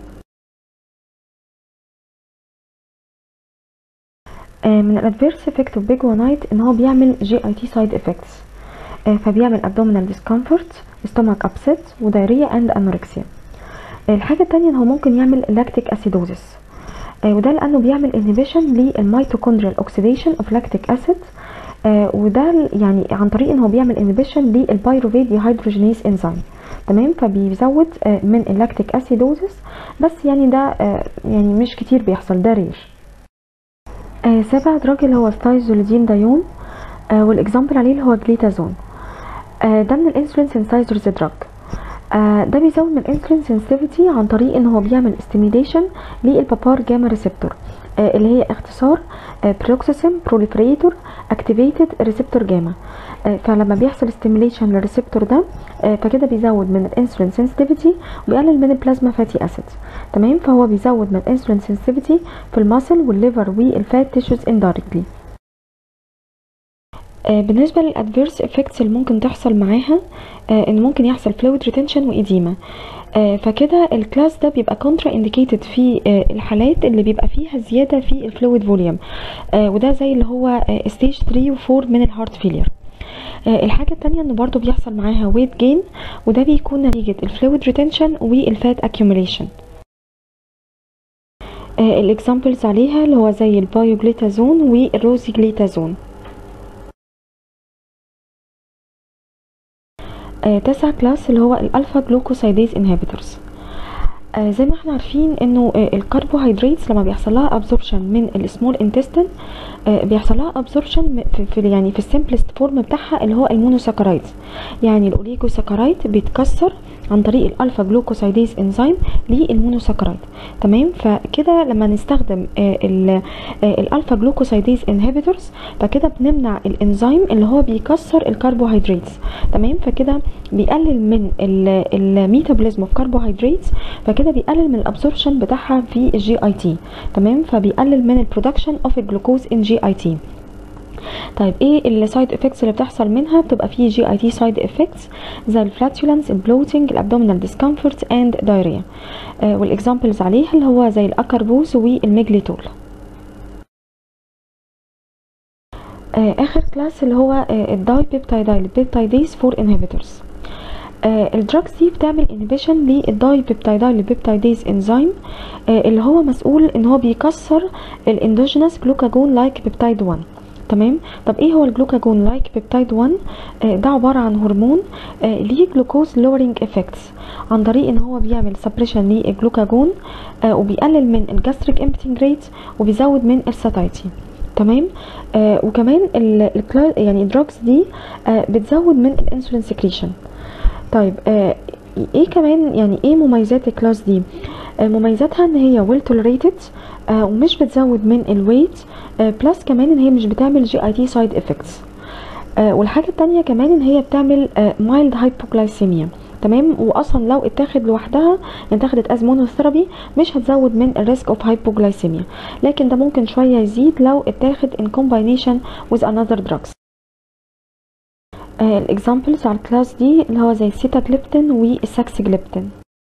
من الادفيرس افكت اوف بيجوانايت ان هو بيعمل GIT سايد افكتس، فبيعمل abdominal discomfort, stomach upset ودايريا and anorexia. الحاجة التانية ان هو ممكن يعمل lactic acidosis، وده لانه بيعمل inhibition للميتوكوندريال oxidation of lactic acid، وده يعني عن طريق ان هو بيعمل inhibition للبيروفيت ديهيدروجينيز انزيم. تمام، فبيزود من اللاكتيك اسيدوزس، بس يعني ده يعني مش كتير بيحصل، ده رير. سابع دراج اللي هو ستايزوليدين دايون، والاكزامبل عليه اللي هو جليتازون. ده من الانسولين سينسايزرز دراج. ده بيزود من الانسولين سنسيتيفيتي عن طريق ان هو بيعمل ستيميليشن للبابار جاما ريسبتور، اللي هي اختصار بروكسيسم بروليفريتور اكتيفيتد ريسبتور جاما. فلما بيحصل ستيميليشن للريسبتور ده فكده بيزود من الانسولين سنسيتيفيتي وبيقلل من البلازما فاتي اسيد. تمام، فهو بيزود من الانسولين سنسيتيفيتي في الماسل والليفر والفات تيشوز اندايركتلي. بالنسبه للادفيرس افكتس اللي ممكن تحصل معاها، ان ممكن يحصل فلويد ريتنشن وإديمة. فكده الكلاس ده بيبقى كونترا انديكيتد في الحالات اللي بيبقى فيها زياده في الفلويد فوليوم، وده زي اللي هو ستيج 3 و4 من الهارت فيلير. الحاجه التانية انه برضو بيحصل معاها ويت جين، وده بيكون نتيجه الفلويد ريتنشن والفات اكيوميليشن. الاكزامبلز عليها اللي هو زي البايوجليتازون والروزيجليتازون. 9 كلاس اللي هو الالفا جلوكوسايديز انهبيتورز. زي ما احنا عارفين انه الكربوهيدرات لما بيحصل لها ابزوربشن من السمول انتستين بيحصل لها ابزوربشن في يعني في السمبلست فورم بتاعها اللي هو المونوساكرايد. يعني الاوليجوساكرايد بيتكسر عن طريق الالفا جلوكوسايديز انزيم للمونوساكرايد. تمام، فكده لما نستخدم الالفا جلوكوسايديز انهبيتورز فكده بنمنع الانزيم اللي هو بيكسر الكربوهيدرات. تمام، فكده بيقلل من الميتابوليزم اوف كربوهيدرات، فكده بيقلل من الابسوربشن بتاعها في الGIT. تمام، فبيقلل من البرودكشن اوف الجلوكوز ان GIT. طيب ايه السايد افكتس اللي بتحصل منها؟ بتبقى فيه GIT سايد افكتس زي الفلاتولنس، البلوتنج، الابدومينال ديسكمفورت اند دايريا. والاكزامبلز عليها اللي هو زي الاكربوز والميجليتول. اخر كلاس اللي هو الداي بيبتايدايل بيبتايديز 4 انهبيتورز. الدراجز دي بتعمل انهبيشن للداي بيبتايدايل بيبتايديز انزيم، اللي هو مسؤول ان هو بيكسر الاندوجينس جلوكاجون لايك بيبتايد 1. تمام، طب ايه هو الجلوكاجون لايك بيبتايد 1؟ ده عباره عن هرمون ليه جلوكوز لورينج افكتس عن طريق ان هو بيعمل سبريشن للجلوكاجون، وبيقلل من الجاستريك امبتنج ريت وبيزود من الساتايتي. تمام، وكمان يعني الدراجز دي بتزود من الانسولين سكريشن. طيب ايه كمان يعني ايه مميزات الكلاس دي؟ مميزاتها ان هي ويل توليريتد ومش بتزود من الويت، بلس كمان ان هي مش بتعمل GIT سايد افكتس. والحاجه التانية كمان ان هي بتعمل مايلد هايبوغلايسيميا. تمام، واصلا لو اتاخد لوحدها يعني اتاخدت از مونوثيرابي مش هتزود من الريسك اوف هايبوغلايسيميا، لكن ده ممكن شويه يزيد لو اتاخد ان كومباينيشن with another drugs. الاكزامبلز على الكلاس دي اللي هو زي السيتاجليبتين والساكسجليبتين.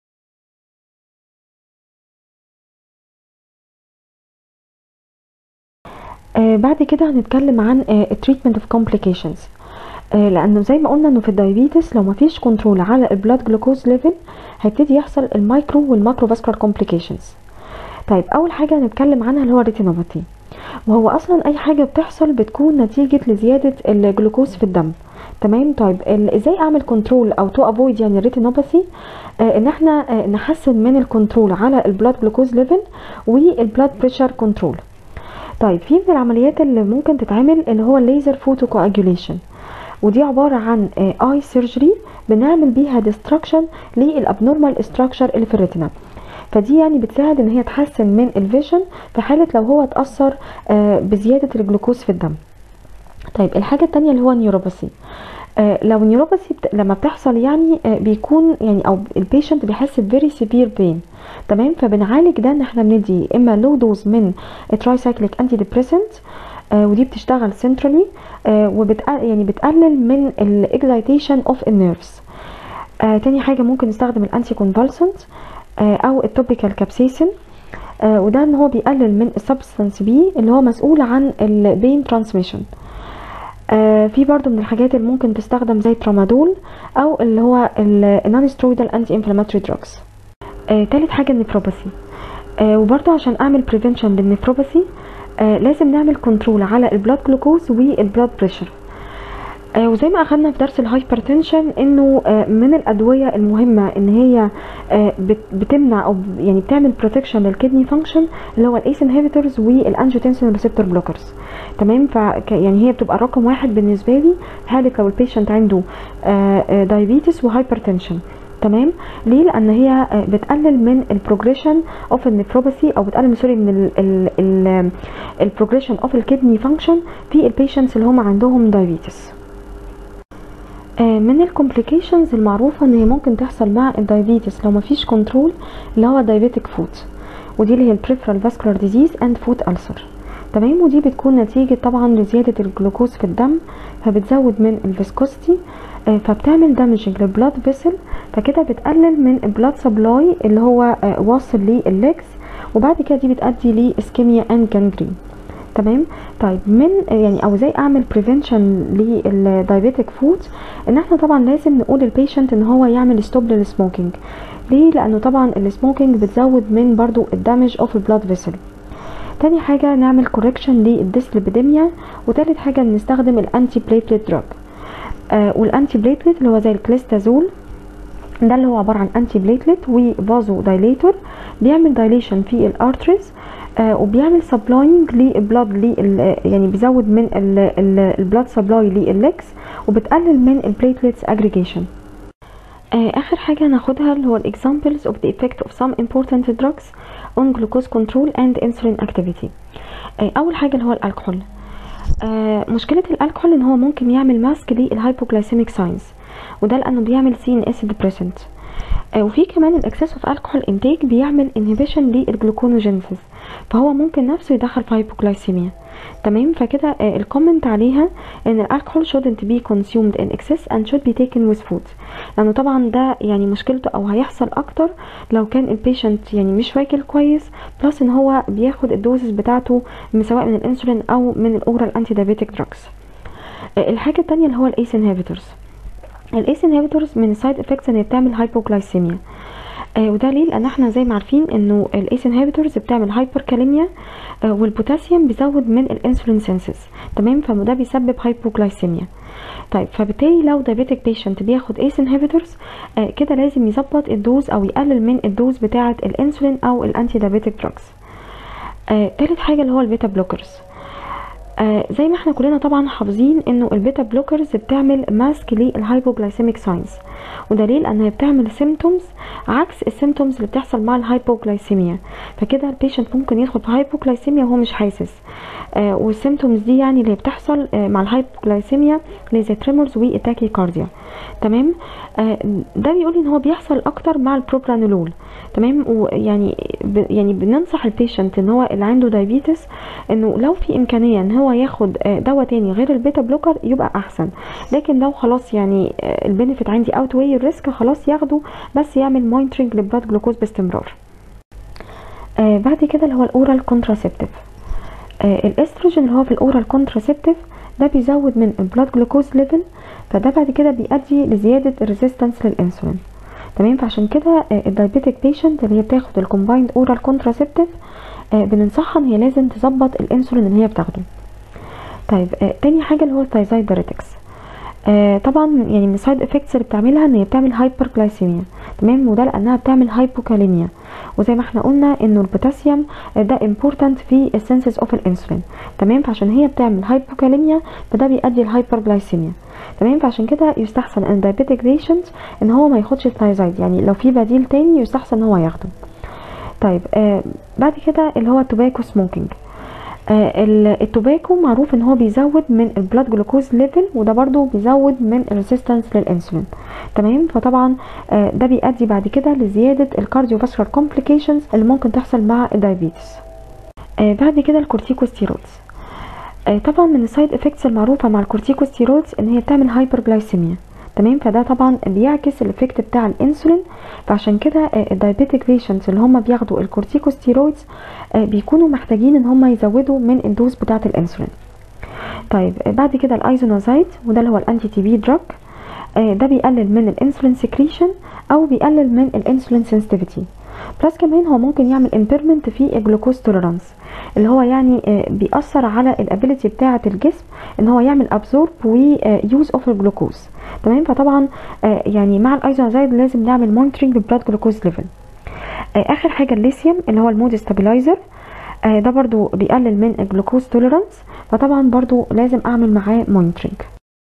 بعد كده هنتكلم عن التريتمنت اوف كومبليكيشنز، لانه زي ما قلنا انه في الدايابيتس لو مفيش كنترول على البلاد جلوكوز ليفل هيبتدي يحصل المايكرو والماكرو فاسكولار كومبليكيشنز. طيب اول حاجه هنتكلم عنها اللي هو الريتينوباثي، وهو اصلا اي حاجه بتحصل بتكون نتيجه لزياده الجلوكوز في الدم. تمام، طيب ازاي اعمل كنترول او تو افويد يعني الريتينوباثي؟ ان احنا نحسن من الكنترول على البلاد جلوكوز ليفل والبلاد بريشر كنترول. طيب في من العمليات اللي ممكن تتعمل اللي هو الليزر فوتو كواجوليشن، ودي عباره عن اي سيرجري بنعمل بيها ديستراكشن للابنورمال ستراكشر اللي في الريتنا. فدي يعني بتساعد ان هي تحسن من الفيجن في حاله لو هو اتاثر بزياده الجلوكوز في الدم. طيب الحاجه التانية اللي هو النيوروباثي. لو النيوروباثي لما بتحصل يعني بيكون يعني او البيشنت بيحس بفيري سيفير بين. تمام، فبنعالج ده ان احنا بندي اما لو دوز من ترايسايكليك انتي ديبريسنت، ودي بتشتغل سنترالي يعني بتقلل من الاكزايتيشن اوف النيرفز. تاني حاجه ممكن نستخدم الانتي كونفالسنت او التوبيكال كابسيسين، وده ان هو بيقلل من السبستانس بي اللي هو مسؤول عن البين ترانسميشن. في برضو من الحاجات اللي ممكن تستخدم زي ترامادول او اللي هو النون سترويدال انتي انفلاماتوري دراجز. تالت حاجه النفروباثي. وبرضو عشان اعمل بريفنشن للنفروباثي لازم نعمل كنترول على البلاد جلوكوز والبلاد بريشر. وزي ما اخدنا في درس الهايبرتنشن انه من الادويه المهمه ان هي بتمنع او يعني بتعمل بروتكشن للكدني فانكشن اللي هو الايس انهبيتورز والانجيوتنسين ريسبتور بلوكرز. تمام، يعني هي بتبقى رقم واحد بالنسبه لي حاله لو البيشنت عنده دايابيتس وهايبرتنشن. تمام، ليه؟ لان هي بتقلل من البروجريشن اوف النفروباثي او بتقلل سوري من البروجريشن اوف الكدني فانكشن في البيشنتس اللي هم عندهم دايابيتس. من الكومبليكيشنز المعروفه ان هي ممكن تحصل مع الدايابيتس لو مفيش كنترول اللي هو دايابيتك فوت، ودي اللي هي البريفرال فاسكولار ديزيز اند فوت ألسر. تمام، ودي بتكون نتيجه طبعا لزياده الجلوكوز في الدم، فبتزود من الفيسكوستي، فبتعمل دامجنج للبلاد فيسل، فكده بتقلل من البلاد سبلاي اللي هو واصل للليجز، وبعد كده دي بتؤدي لاسكيميا اند جانجرين. تمام. طيب من يعني او ازاي اعمل بريفنشن للدايابيتك فوت؟ ان احنا طبعا لازم نقول للبيشنت ان هو يعمل ستوب للسموكينج. ليه؟ لانه طبعا السموكينج بتزود من برضو الدامج اوف البلاد فيسل. تاني حاجه نعمل كوركشن للديسليبيديميا، وتالت حاجه نستخدم الانتي بليتلت دراج. والانتي بليتلت اللي هو زي الكليستازول، ده اللي هو عباره عن انتي بليتلت وفازو دايليتور، بيعمل دايليشن في الارتريز، وبيعمل سبلاينج للبلاد يعني بيزود من البلاد سبلاي للليكس، وبتقلل من البليتلتس اجريجيشن. اخر حاجه هناخدها اللي هو examples of the effect of some important drugs on glucose control and insulin activity. اول حاجه اللي هو الكحول. مشكله الكحول ان هو ممكن يعمل ماسك للهايبوغلايسيميك ساينز، وده لانه بيعمل CNS depressant. وفي كمان الاكسس اوف الكحول انتيك بيعمل انهبيشن للجلوكونوجينيسيس، فهو ممكن نفسه يدخل في هايبوغلايسيميا. تمام، فكده الكومنت عليها ان الالكحول shouldn't be consumed in excess and should be taken with food، لانه طبعا ده يعني مشكلته او هيحصل اكتر لو كان البيشنت يعني مش واكل كويس، بلس ان هو بياخد الدوزز بتاعته سواء من الانسولين او من الاورال انتي دايابيتيك دراجز. الحاجه الثانيه اللي هو الايس انهبيتورز. الايس انهبيتورز من السايد افكتس ان هي بتعمل هايبوغلايسيميا، وده ليه؟ لان احنا زي ما عارفين انه الايس انهبيتورز بتعمل هايبركاليميا، والبوتاسيوم بيزود من الانسولين سينسز. تمام، فده بيسبب هايبوغلايسيميا. طيب فبالتالي لو دايابيتك بيشنت بياخد ايس انهبيتورز كده لازم يظبط الدوز او يقلل من الدوز بتاعه الانسولين او الانتي دايابيتك دراجز. تالت حاجه اللي هو البيتا بلوكرز. زي ما احنا كلنا طبعا حافظين انه البيتا بلوكرز بتعمل ماسك للهايبوغلايسيميك ساينز، ودليل انها بتعمل سيمتومز عكس السيمتومز اللي بتحصل مع الهايبوغلايسيميا، فكده البيشنت ممكن يدخل في هايبوغلايسيميا وهو مش حاسس. والسيمتومز دي يعني اللي بتحصل مع الهايبوغلايسيميا اللي زي تريمورز والتاكيكارديا. تمام، ده بيقول ان هو بيحصل اكتر مع البروبرانولول. تمام، ويعني يعني بننصح البيشنت ان هو اللي عنده دايابيتس انه لو في امكانيه ان هو ياخد دواء تاني غير البيتا بلوكر يبقى احسن، لكن لو خلاص يعني البنفيت عندي اوت واي الريسك خلاص ياخده، بس يعمل مونيتورنج للبلاد جلوكوز باستمرار. بعد كده اللي هو الاورال كونتراسيبتيف. الاستروجين اللي هو في الاورال كونتراسيبتيف ده بيزود من البلاد جلوكوز ليفل، فده بعد كده بيؤدي لزياده الريزيستنس للانسولين. تمام، فعشان كده الدايابيتك بيشنت اللي هي بتاخد الكومبايند اورال كونتراسيبتيف بننصحها ان هي لازم تظبط الانسولين اللي هي بتاخده. طيب تاني حاجه اللي هو الثايزايد دايريتكس. طبعا يعني من السايد افكتس اللي بتعملها ان هي بتعمل هايبرجلايسيميا. تمام، وده لانها بتعمل هايبوكاليميا، وزي ما احنا قلنا انه البوتاسيوم ده important في السنسز اوف الانسولين. تمام، فعشان هي بتعمل هايبوكاليميا فده بيؤدي الهايبرجلايسيميا. تمام، فعشان كده يستحسن ان diabetic patient ان هو ما ياخدش الثايزايد، يعني لو في بديل تاني يستحسن ان هو ياخده. طيب بعد كده اللي هو التوباكو سموكينج. التوباكو معروف ان هو بيزود من البلاد جلوكوز ليفل، وده برضو بيزود من الريزيستنس للانسولين. تمام، فطبعا ده بيؤدي بعد كده لزياده الكارديوفاسكولار كومبليكيشنز اللي ممكن تحصل مع الدايابيتس. بعد كده الكورتيكوستيرويدز. طبعا من السايد افكتس المعروفه مع الكورتيكوستيرويدز ان هي بتعمل هايبرجلايسيميا. تمام، فده طبعا بيعكس الافكت بتاع الانسولين. فعشان كده الدايابيتك بيشنتس اللي هم بياخدوا الكورتيكوستيرويدز بيكونوا محتاجين ان هم يزودوا من الدوز بتاعه الانسولين. طيب بعد كده الايزونازايد، وده اللي هو الانتي تي بي دراج. ده بيقلل من الانسولين سكريشن او بيقلل من الانسولين سنسيتيفيتي. بلس كمان هو ممكن يعمل امبيرمنت في الجلوكوز توليرانس، اللي هو يعني بيأثر على الابيليتي بتاعه الجسم ان هو يعمل ابزورب ويوز اوف الجلوكوز. تمام، فطبعا يعني مع الايزونازايد لازم نعمل مونيتورنج للبلاد جلوكوز ليفل. اخر حاجه الليثيوم اللي هو المود ستابلايزر. ده برضو بيقلل من الجلوكوز توليرانس، فطبعا برضو لازم اعمل معاه مونيتورنج.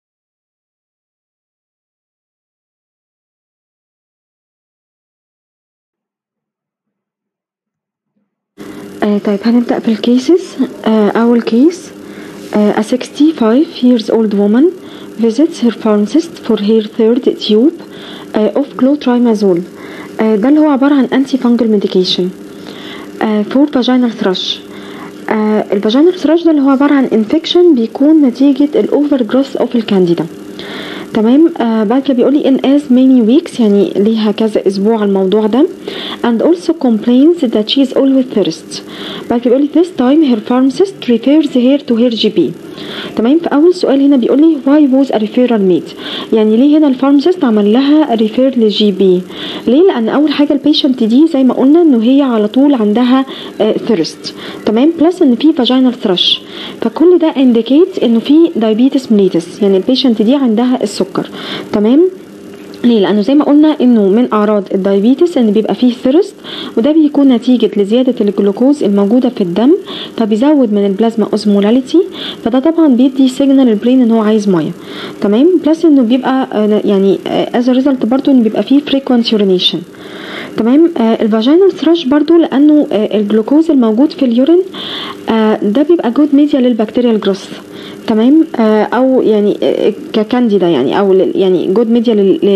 طيب هنبدأ بالكيسز. أول كيس a 65 years old woman visits her pharmacist for her third tube of clotrimazole. ده اللي هو عبارة عن anti fungal medication for vaginal thrush. الفاجينال thrush ده اللي هو عبارة عن infection بيكون نتيجة الأوفر جروث of الكانديدا. تمام، بعد كده بيقولي in as many weeks، يعني ليها كذا اسبوع على الموضوع ده. and also complains that she is always thirst. بعد كده بيقولي this time her pharmacist refers her to her GP. تمام، في اول سؤال هنا بيقولي why was a referral made، يعني ليه هنا الفارماسيست عمل لها ريفير للجي بي؟ ليه؟ لان اول حاجه البيشنت دي زي ما قلنا انه هي على طول عندها ثيرست. تمام، بلس ان في فاجينال ثرش، فكل ده انديكيت انه في دايابيتس ميليتس، يعني البيشنت دي عندها السكر. تمام، ليه؟ لانه زي ما قلنا انه من اعراض الدايابيتس ان بيبقى فيه ثيرست، وده بيكون نتيجه لزياده الجلوكوز الموجوده في الدم، فبيزود من البلازما اوزمولاليتي، فده طبعا بيدي سيجنال البرين ان هو عايز ميه. تمام، بلس انه بيبقى يعني از ريزلت برضو انه بيبقى فيه فريكوينت يورينيشن. تمام، الفاجينال ثرش برضو لانه الجلوكوز الموجود في اليورين ده بيبقى جود ميديا للبكتيريال جروث. تمام، او يعني ككانديدا، يعني او يعني جود ميديا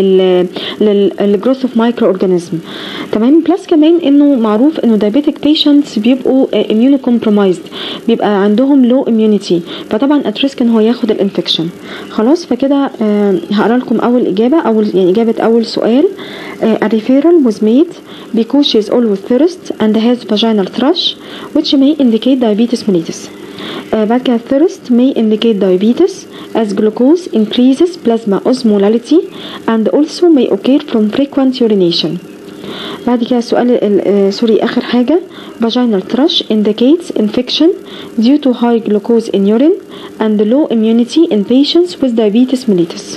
للجروث اوف مايكرو اورجانيزم. تمام، بلس كمان انه معروف انه دايابيتك بيشنتس بيبقوا اميونو كومبرومايزد، بيبقى عندهم لو اميونيتي، فطبعا ات ريسك ان هو ياخد الانفكشن. خلاص، فكده هقرا لكم اول اجابه، يعني اجابه اول سؤال. A referral was made because she is always thirst and has vaginal thrush which may indicate diabetes mellitus. بعد كده thirst may indicate diabetes as glucose increases plasma osmolality and also may occur from frequent urination. بعد كده السؤال آخر حاجة vaginal thrush indicates infection due to high glucose in urine and low immunity in patients with diabetes mellitus.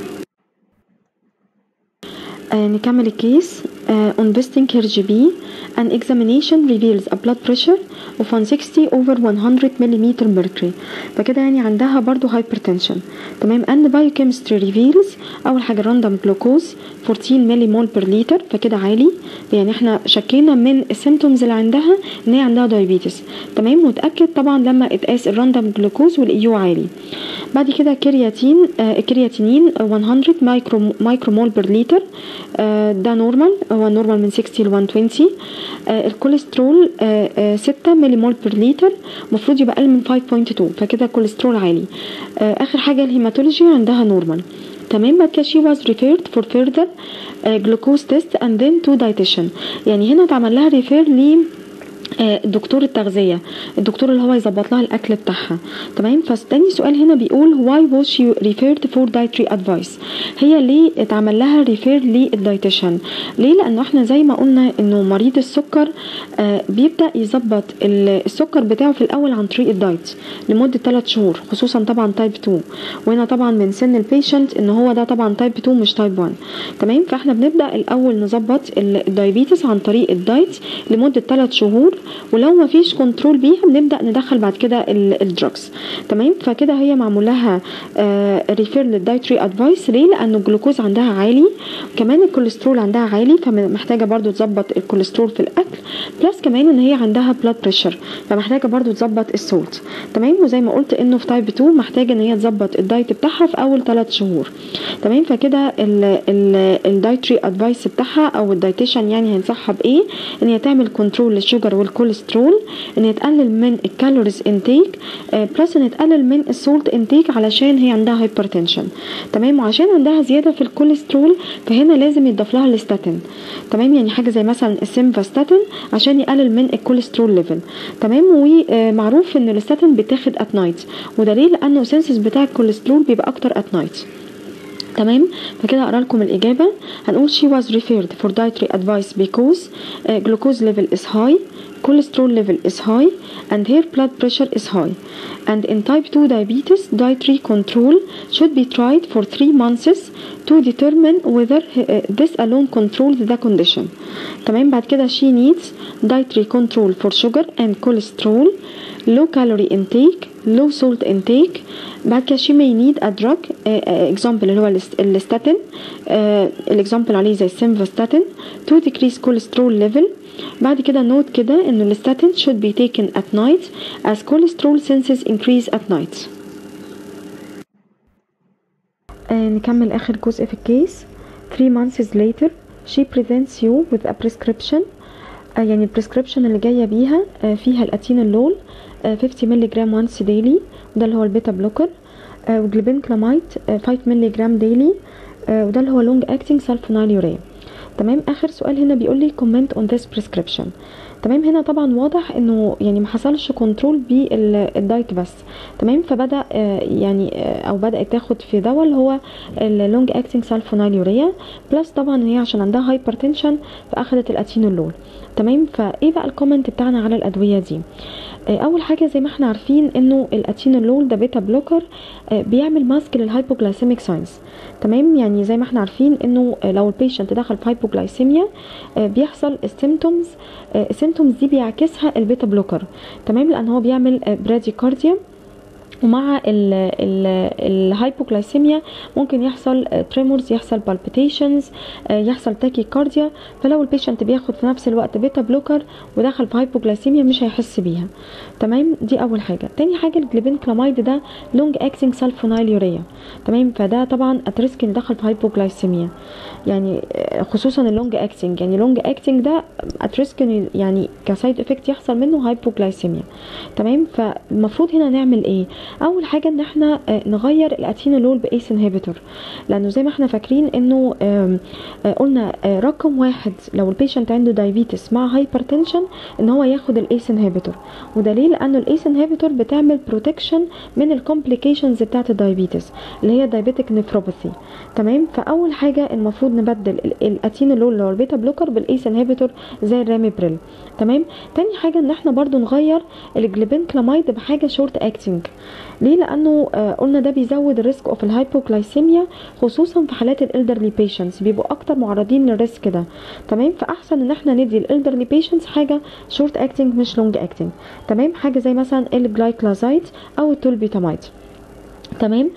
نكمل الكيس. On visiting her GP, an examination reveals a blood pressure of 160/100 mm mercury. فكده يعني عندها برضو hypertension. تمام، and biochemistry reveals أول حاجة random glucose 14 ملي per liter، فكده عالي، يعني احنا شكينا من السيمتومز اللي عندها ان هي عندها diabetes. تمام، وتأكد طبعا لما اتقاس الراندوم جلوكوز والإيو عالي. بعد كده كرياتينين 100 مايكرومول per liter، ده نورمال، هو نورمال من 60 ل 120. الكوليسترول 6 ملي مول per liter، المفروض يبقى اقل من 5.2، فكده الكوليسترول عالي. اخر حاجه الهيماتولوجي عندها نورمال. تمام، بعد كده she was referred for further glucose test and then to dietitian، يعني هنا اتعمل لها ريفير دكتور التغذية، الدكتور اللي هو يظبط لها الاكل بتاعها. تمام. فتاني سؤال هنا بيقول why was she referred for dietary advice، هي ليه اتعمل لها ريفير للدايتيشن؟ ليه؟ لانه احنا زي ما قلنا انه مريض السكر بيبدا يظبط السكر بتاعه في الاول عن طريق الدايت لمده 3 شهور، خصوصا طبعا تايب 2، وهنا طبعا من سن البيشنت ان هو ده طبعا تايب 2 مش تايب 1. تمام. فاحنا بنبدا الاول نظبط الدايبيتس عن طريق الدايت لمده 3 شهور، ولو ما فيش كنترول بيها بنبدا ندخل بعد كده الدراجز. تمام. فكده هي معمول لها ريفير للدايتري ادفايس. ليه؟ لانه الجلوكوز عندها عالي، كمان الكوليسترول عندها عالي، فمحتاجه برضو تظبط الكوليسترول في الاكل، بلس كمان ان هي عندها بلاد بريشر، فمحتاجه برضو تظبط السولت. تمام. وزي ما قلت انه في تايب 2 محتاجه ان هي تظبط الدايت بتاعها في اول 3 شهور. تمام. فكده الدايتري ادفايس بتاعها او الدايتيشن يعني هينصحها بايه؟ ان هي تعمل كنترول للشوجر والكوليسترول، ان هي تقلل من الكالوريز انتيك، بلس ان هي تقلل من السولت انتيك علشان هي عندها هايبرتنشن. تمام. وعشان عندها زياده في الكوليسترول فهنا لازم يضاف لها الاستاتين. تمام. يعني حاجه زي مثلا السيمفاستاتين عشان يقلل من الكوليسترول ليفل. تمام. ومعروف ان الاستاتين بيتاخد ات نايت، وده ليه؟ لانه السنسس بتاع الكوليسترول بيبقى اكتر ات نايت. تمام. فكده اقرا لكم الاجابه. هنقول she was referred for dietary advice because glucose level is high, cholesterol level is high, and her blood pressure is high, and in type 2 diabetes dietary control should be tried for 3 months to determine whether this alone controls the condition. تمام. بعد كده she needs dietary control for sugar and cholesterol, low calorie intake, low salt intake. بعد كده she may need a drug example اللي هو الستاتين، الاكزامبل عليه زي السيمفاستاتين to decrease cholesterol level. بعد كده نوت كده انه الستاتين should be taken at night as cholesterol senses increase at night. نكمل اخر جزء في الكيس. 3 months later she presents you with a prescription، يعني البريسكريبشن اللي جايه بيها فيها الاتينولول 50 مللي جرام once daily، وده اللي هو البيتا بلوكر، وجليبنكلاميد 5 مللي جرام ديلي، وده اللي هو لونج اكتنج سلفونيليوريا. تمام. اخر سؤال هنا بيقول لي comment on this prescription. تمام. هنا طبعا واضح انه يعني ما حصلش كنترول بالدايت بس. تمام. فبدا يعني او بدات تاخد في دواء اللي هو اللونج اكتنج سلفونيليوريا، بلس طبعا هي عشان عندها هايبرتنشن فاخدت الاتينولول. تمام. فايه بقى الكومنت بتاعنا على الادويه دي؟ اول حاجه زي ما احنا عارفين انه الاتينولول ده بيتا بلوكر بيعمل ماسك للهايبوغلايسيميك ساينز. تمام. يعني زي ما احنا عارفين انه لو البيشنت دخل في هايبوغلايسيميا بيحصل السيمتومز دي بيعكسها البيتا بلوكر. تمام. لان هو بيعمل براديكارديا، ومع الهايبوغلايسيميا ممكن يحصل تريمورز، يحصل بالبيتيشنز، يحصل تاكيكارديا. فلو البيشنت بياخد في نفس الوقت بيتا بلوكر ودخل في هايبوغلايسيميا مش هيحس بيها. تمام. دي اول حاجه. تاني حاجه الجليبنكلاميد ده لونج اكتنج سلفونيليوريا. تمام. فده طبعا اتريسك ان دخل في هايبوغلايسيميا، يعني خصوصا اللونج اكتنج، يعني لونج اكتنج ده اتريسك يعني كسايد افكت يحصل منه هايبوغلايسيميا. تمام. فالمفروض هنا نعمل ايه؟ اول حاجه ان احنا نغير الاتينولول بايس انهبيتور، لانه زي ما احنا فاكرين انه قلنا رقم 1 لو البيشنت عنده دايابيتس مع هايبرتنشن ان هو ياخد الايس انهبيتور. وده ليه؟ لانه الايس انهبيتور بتعمل بروتكشن من الكومبليكيشنز بتاعه الدايابيتس اللي هي دايابيتك نيفروباثي. تمام. فاول حاجه المفروض نبدل الاتينولول اللي هو البيتا بلوكر بالايس انهبيتور زي الراميبريل. تمام. تاني حاجه ان احنا برضو نغير الجليبنكلاميد بحاجه شورت اكتنج. ليه؟ لانه قلنا ده بيزود الريسك اوف الهايبوغلايسيميا، خصوصا في حالات الالدرلي بيشنتس بيبقوا اكتر معرضين للريسك ده. تمام. فاحسن ان احنا ندي الالدرلي بيشنتس حاجه شورت اكتنج مش لونج اكتنج. تمام. حاجه زي مثلا الجلايكلازايد او التولبيتاميد. تمام.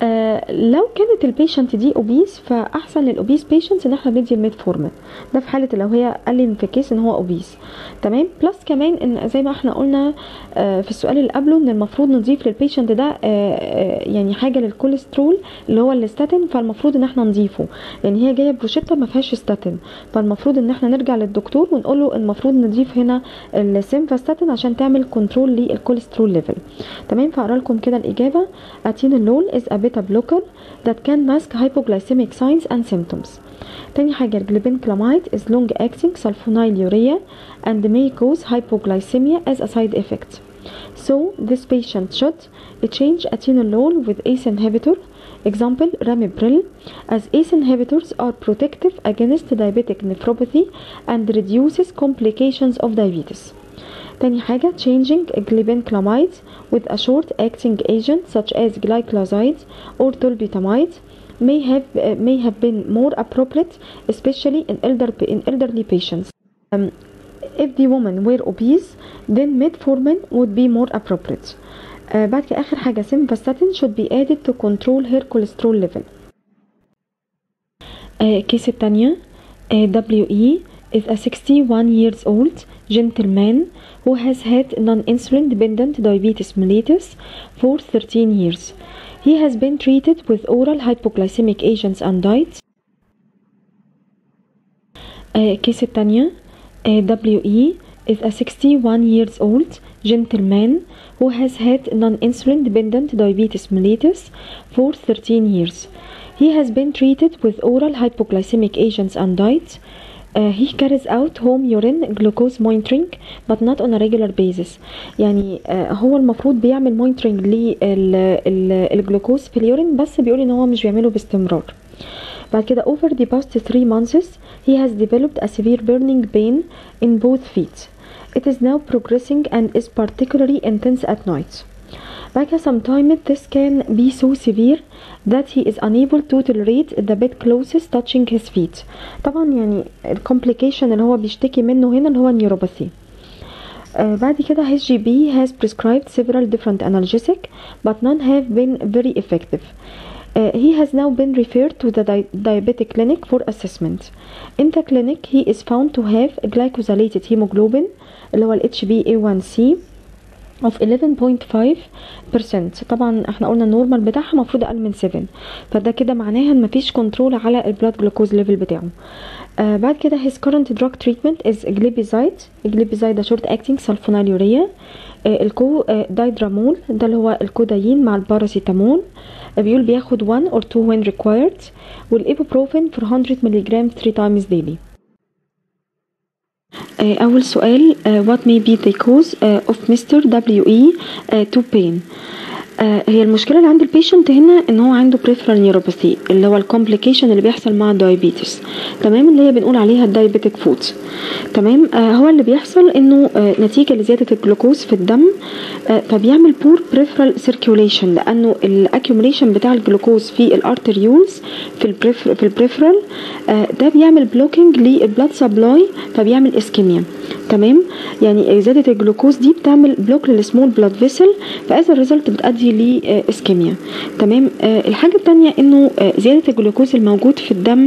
لو كانت البيشنت دي اوبيس فاحسن للاوبيس بيشنتس ان احنا ندي الميتفورمين، ده في حاله لو هي قال في كيس ان هو اوبيس. تمام. بلس كمان ان زي ما احنا قلنا في السؤال اللي قبله ان المفروض نضيف للبيشنت ده يعني حاجه للكوليسترول اللي هو الستاتين، فالمفروض ان احنا نضيفه لان هي جايه بروشيتا ما فيهاش ستاتين، فالمفروض ان احنا نرجع للدكتور ونقول له المفروض نضيف هنا السيمفاستاتين عشان تعمل كنترول للكوليسترول ليفل. تمام. فاقرا لكم كده الاجابه. Atenolol is a beta blocker that can mask hypoglycemic signs and symptoms. تاني حاجة الجليبنكلاميد is long acting sulfonylurea and may cause hypoglycemia as a side effect. So this patient should change atenolol with ACE inhibitor, example ramipril, as ACE inhibitors are protective against diabetic nephropathy and reduces complications of diabetes. تاني حاجة changing glibenclamide with a short acting agent such as glyclazide or tolbutamide may have been more appropriate, especially in elderly patients. If the woman were obese, then metformin would be more appropriate. بعد كده آخر حاجة simvastatin should be added to control her cholesterol level. الكيس التانية WE is a 61 years old gentleman who has had non-insulin dependent diabetes mellitus for 13 years. He has been treated with oral hypoglycemic agents and diet. الكيس التانية WE is a 61 years old gentleman who has had non-insulin dependent diabetes mellitus for 13 years. He has been treated with oral hypoglycemic agents and diet. He carries out home urine glucose monitoring but not on a regular basis. يعني هو المفروض بيعمل monitoring للجلوكوز في اليورين، بس بيقول ان هو مش بيعمله باستمرار. بعد كده over the past 3 months he has developed a severe burning pain in both feet. It is now progressing and is particularly intense at night. بعد كده sometimes this can be so severe that he is unable to tolerate the bedclothes touching his feet. طبعا يعني الكومبليكيشن اللي هو بيشتكي منه هنا اللي هو النيوروباثي. بعد كده HGB has prescribed several different analgesic but none have been very effective. He has now been referred to the diabetic clinic for assessment. In the clinic he is found to have glycosylated hemoglobin اللي هو HbA1c of 11.5%. طبعا احنا قلنا النورمال بتاعها المفروض اقل من 7، فده كده معناها ان مفيش كنترول على البلاد جلوكوز ليفل بتاعه. بعد كده his current drug treatment is glipizide. الجليبيزايد ده short acting sulfonylurea. الكو دايدرامول ده اللي هو الكودايين مع الباراسيتامول، بيقول بياخد 1 or 2 when required. والإيبوبروفين for 100 mg 3 times daily. أول سؤال what may be the cause of Mr. WE to pain. هي المشكلة اللي عند البيشنت هنا ان هو عنده peripheral neuropathy اللي هو الكومبليكيشن اللي بيحصل مع الدايابيتس، تمام، اللي هي بنقول عليها الدايابيتك فوت، تمام. هو اللي بيحصل انه نتيجة لزيادة الجلوكوز في الدم فبيعمل بور peripheral circulation، لانه الاكيوميليشن بتاع الجلوكوز في الارتريولز في البريفرال ده بيعمل بلوكينج للبلاد سبلاي فبيعمل اسكيميا، تمام. يعني زيادة الجلوكوز دي بتعمل بلوك للسمول بلاد فيسل، فاز الريزلت بتؤدي لاسكيميا، تمام. الحاجة التانية انه زيادة الجلوكوز الموجود في الدم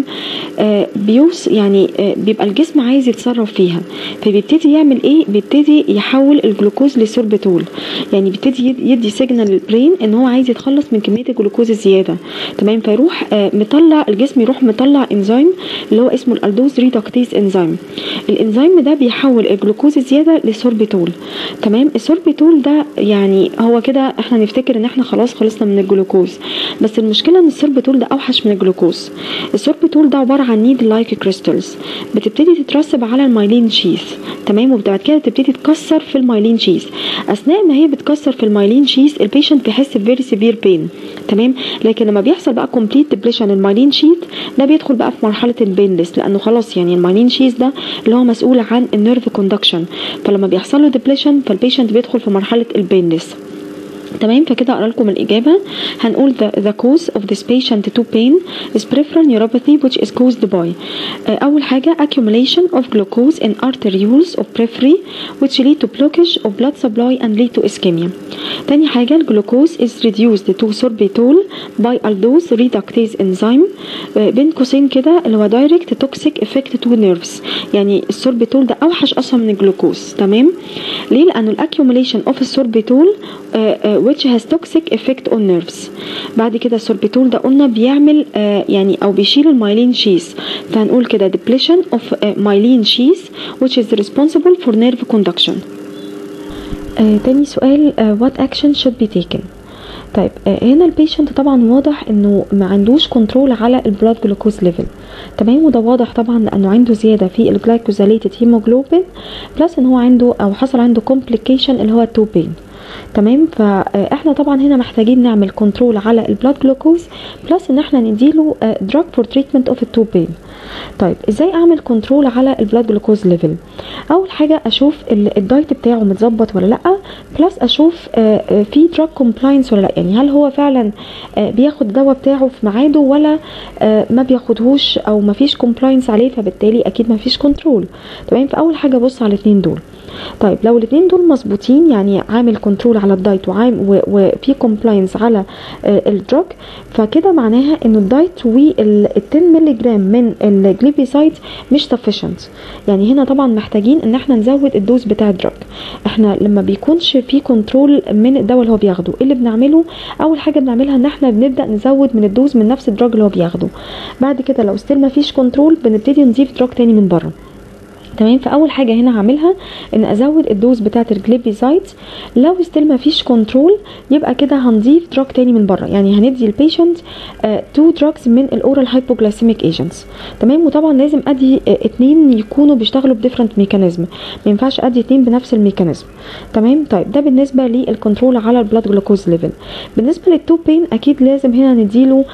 يعني بيبقى الجسم عايز يتصرف فيها، فبيبتدي يعمل ايه؟ بيبتدي يحول الجلوكوز لسوربيتول، يعني بيبتدي يدي سيجنال للبرين ان هو عايز يتخلص من كمية الجلوكوز الزيادة، تمام. فيروح مطلع الجسم يروح مطلع انزيم اللي هو اسمه الالدوز ريدكتيز انزيم. الانزيم ده بيحول الجلوكوز الزيادة لسوربيتول، تمام. السوربيتول ده يعني هو كده احنا نفتكر ان احنا خلاص خلصنا من الجلوكوز، بس المشكلة ان السوربيتول ده اوحش من الجلوكوز. السوربيتول ده عبارة عن نيد لايك كريستالز بتبتدي تترسب على المايلين شيث، تمام، وبعد كده تبتدي تكسر في المايلين شيث. اثناء ما هي بتكسر في المايلين شيث البيشنت بيحس بفيري سيفير بين، تمام. لكن لما بيحصل بقى كومبليت ديبليشن المايلين شيث ده بيدخل بقى في مرحلة البينلس، لانه خلاص يعني المايلين شيث ده اللي هو مسؤول عن النيرف كوندكشن، فلما بيحصل له ديبليشن فالبيشنت بيدخل في مرحلة البينلس، تمام. فكده اقرا لكم الاجابه. هنقول the cause of this patient to pain is peripheral neuropathy which is caused by اول حاجه accumulation of glucose in arterioles of periphery which lead to blockage of blood supply and lead to ischemia. تاني حاجه الجلوكوز is reduced to sorbitol by aldose reductase enzyme بين قوسين كده اللي هو direct toxic effect to nerves، يعني السوربيتول ده اوحش اصلا من الجلوكوز، تمام. ليه؟ لانه الاكيوميليشن اوف السوربيتول which has toxic effect on nerves. بعد كده السوربيتول ده قلنا بيعمل يعني او بيشيل المايلين شيث، فهنقول كده depletion of myelin sheath which is responsible for nerve conduction. تاني سؤال what action should be taken. طيب هنا البيشنت طبعا واضح انه ما عندوش كنترول على البلاد جلوكوز ليفل، تمام، وده واضح طبعا لانه عنده زياده في الجلايكوزيليتد هيموجلوبين، بلس ان هو عنده او حصل عنده كومبليكيشن اللي هو التو بين، تمام. فاحنا طبعا هنا محتاجين نعمل كنترول على البلاد جلوكوز، بلس ان احنا نديله دراج فور تريتمنت اوف التو بين. طيب ازاي اعمل كنترول على البلاد جلوكوز ليفل؟ اول حاجه اشوف الدايت بتاعه متظبط ولا لا، بلس اشوف في دراج كومبلاينس ولا لا، يعني هل هو فعلا بياخد الدواء بتاعه في ميعاده ولا ما بياخدهوش او ما فيش كومبلاينس عليه، فبالتالي اكيد ما فيش كنترول، تمام. فاول حاجه بص على الاثنين دول. طيب لو الاثنين دول مظبوطين، يعني عامل كنترول على الدايت وفي كومبلاينس على الدراج، فكده معناها انه الدايت وال 10 مللي جرام من الجليبيسايد مش سفيشنت. يعني هنا طبعا محتاجين ان احنا نزود الدوز بتاع الدراج. احنا لما بيكونش في كنترول من الدواء اللي هو بياخده، ايه اللي بنعمله؟ اول حاجه بنعملها ان احنا بنبدا نزود من الدوز من نفس الدراج اللي هو بياخده. بعد كده لو ستيل ما فيش كنترول بنبتدي نضيف دراج تاني من بره، تمام. فاول حاجه هنا هعملها ان ازود الدوز بتاعه الجليبيزايد. لو ستيل ما فيش كنترول يبقى كده هنضيف دراج تاني من بره، يعني هندي البيشنت 2 دراجز من الاورال هايبوجلايسيميك ايجنتس، تمام. وطبعا لازم ادي 2 يكونوا بيشتغلوا بديفرنت ميكانيزم، ما ينفعش ادي 2 بنفس الميكانيزم، تمام. طيب ده بالنسبه للكنترول على البلاد جلوكوز ليفل. بالنسبه للتو بين اكيد لازم هنا نديله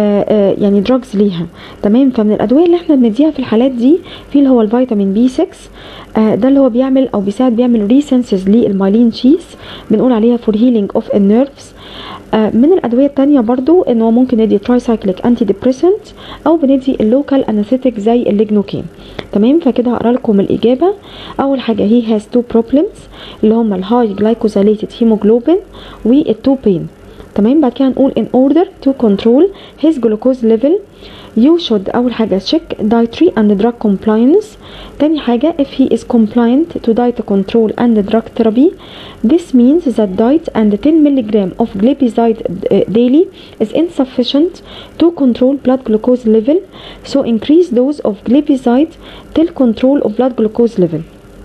يعني دراجز ليها، تمام. فمن الادويه اللي احنا بنديها في الحالات دي في اللي هو الفيتامين بي 6، ده اللي هو بيعمل او بيساعد بيعمل ريسنسز للمايلين شيث، بنقول عليها فور هيلينج اوف النيرفز. من الادويه التانية برضو ان هو ممكن ندي ترايسايكليك انتي ديبريسنت او بندي اللوكال انستيك زي الليجنوكين، تمام. فكده هقرا لكم الاجابه. اول حاجه هي هاز تو بروبلمز اللي هم الهاي جلايكوزيليتد هيموجلوبين والتو بين، تمام. بعد كده هنقول in order to control his glucose level you should أول حاجة check dietary and drug compliance. تاني حاجة if he is compliant to diet control and drug therapy this means that diet and 10 mg of glipizide daily is insufficient to control blood glucose level, so increase dose of glipizide till control of blood glucose level.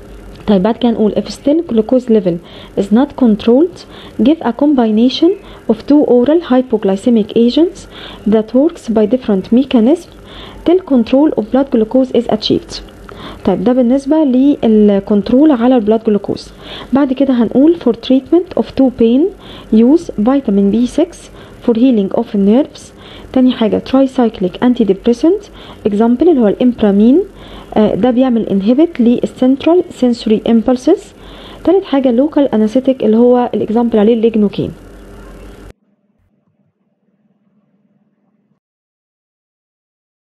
طيب بعد كده نقول if still glucose level is not controlled give a combination of 2 oral hypoglycemic agents that works by different mechanisms till control of blood glucose is achieved. طيب ده بالنسبة للكنترول على البلاد جلوكوز. بعد كده هنقول for treatment of two pain use vitamin B6 for healing of nerves. تاني حاجة tricyclic antidepressant example اللي هو الامبرامين، ده بيعمل inhibit للcentral sensory impulses. تالت حاجة local anesthetic اللي هو الاكزامبل عليه الليجنوكين.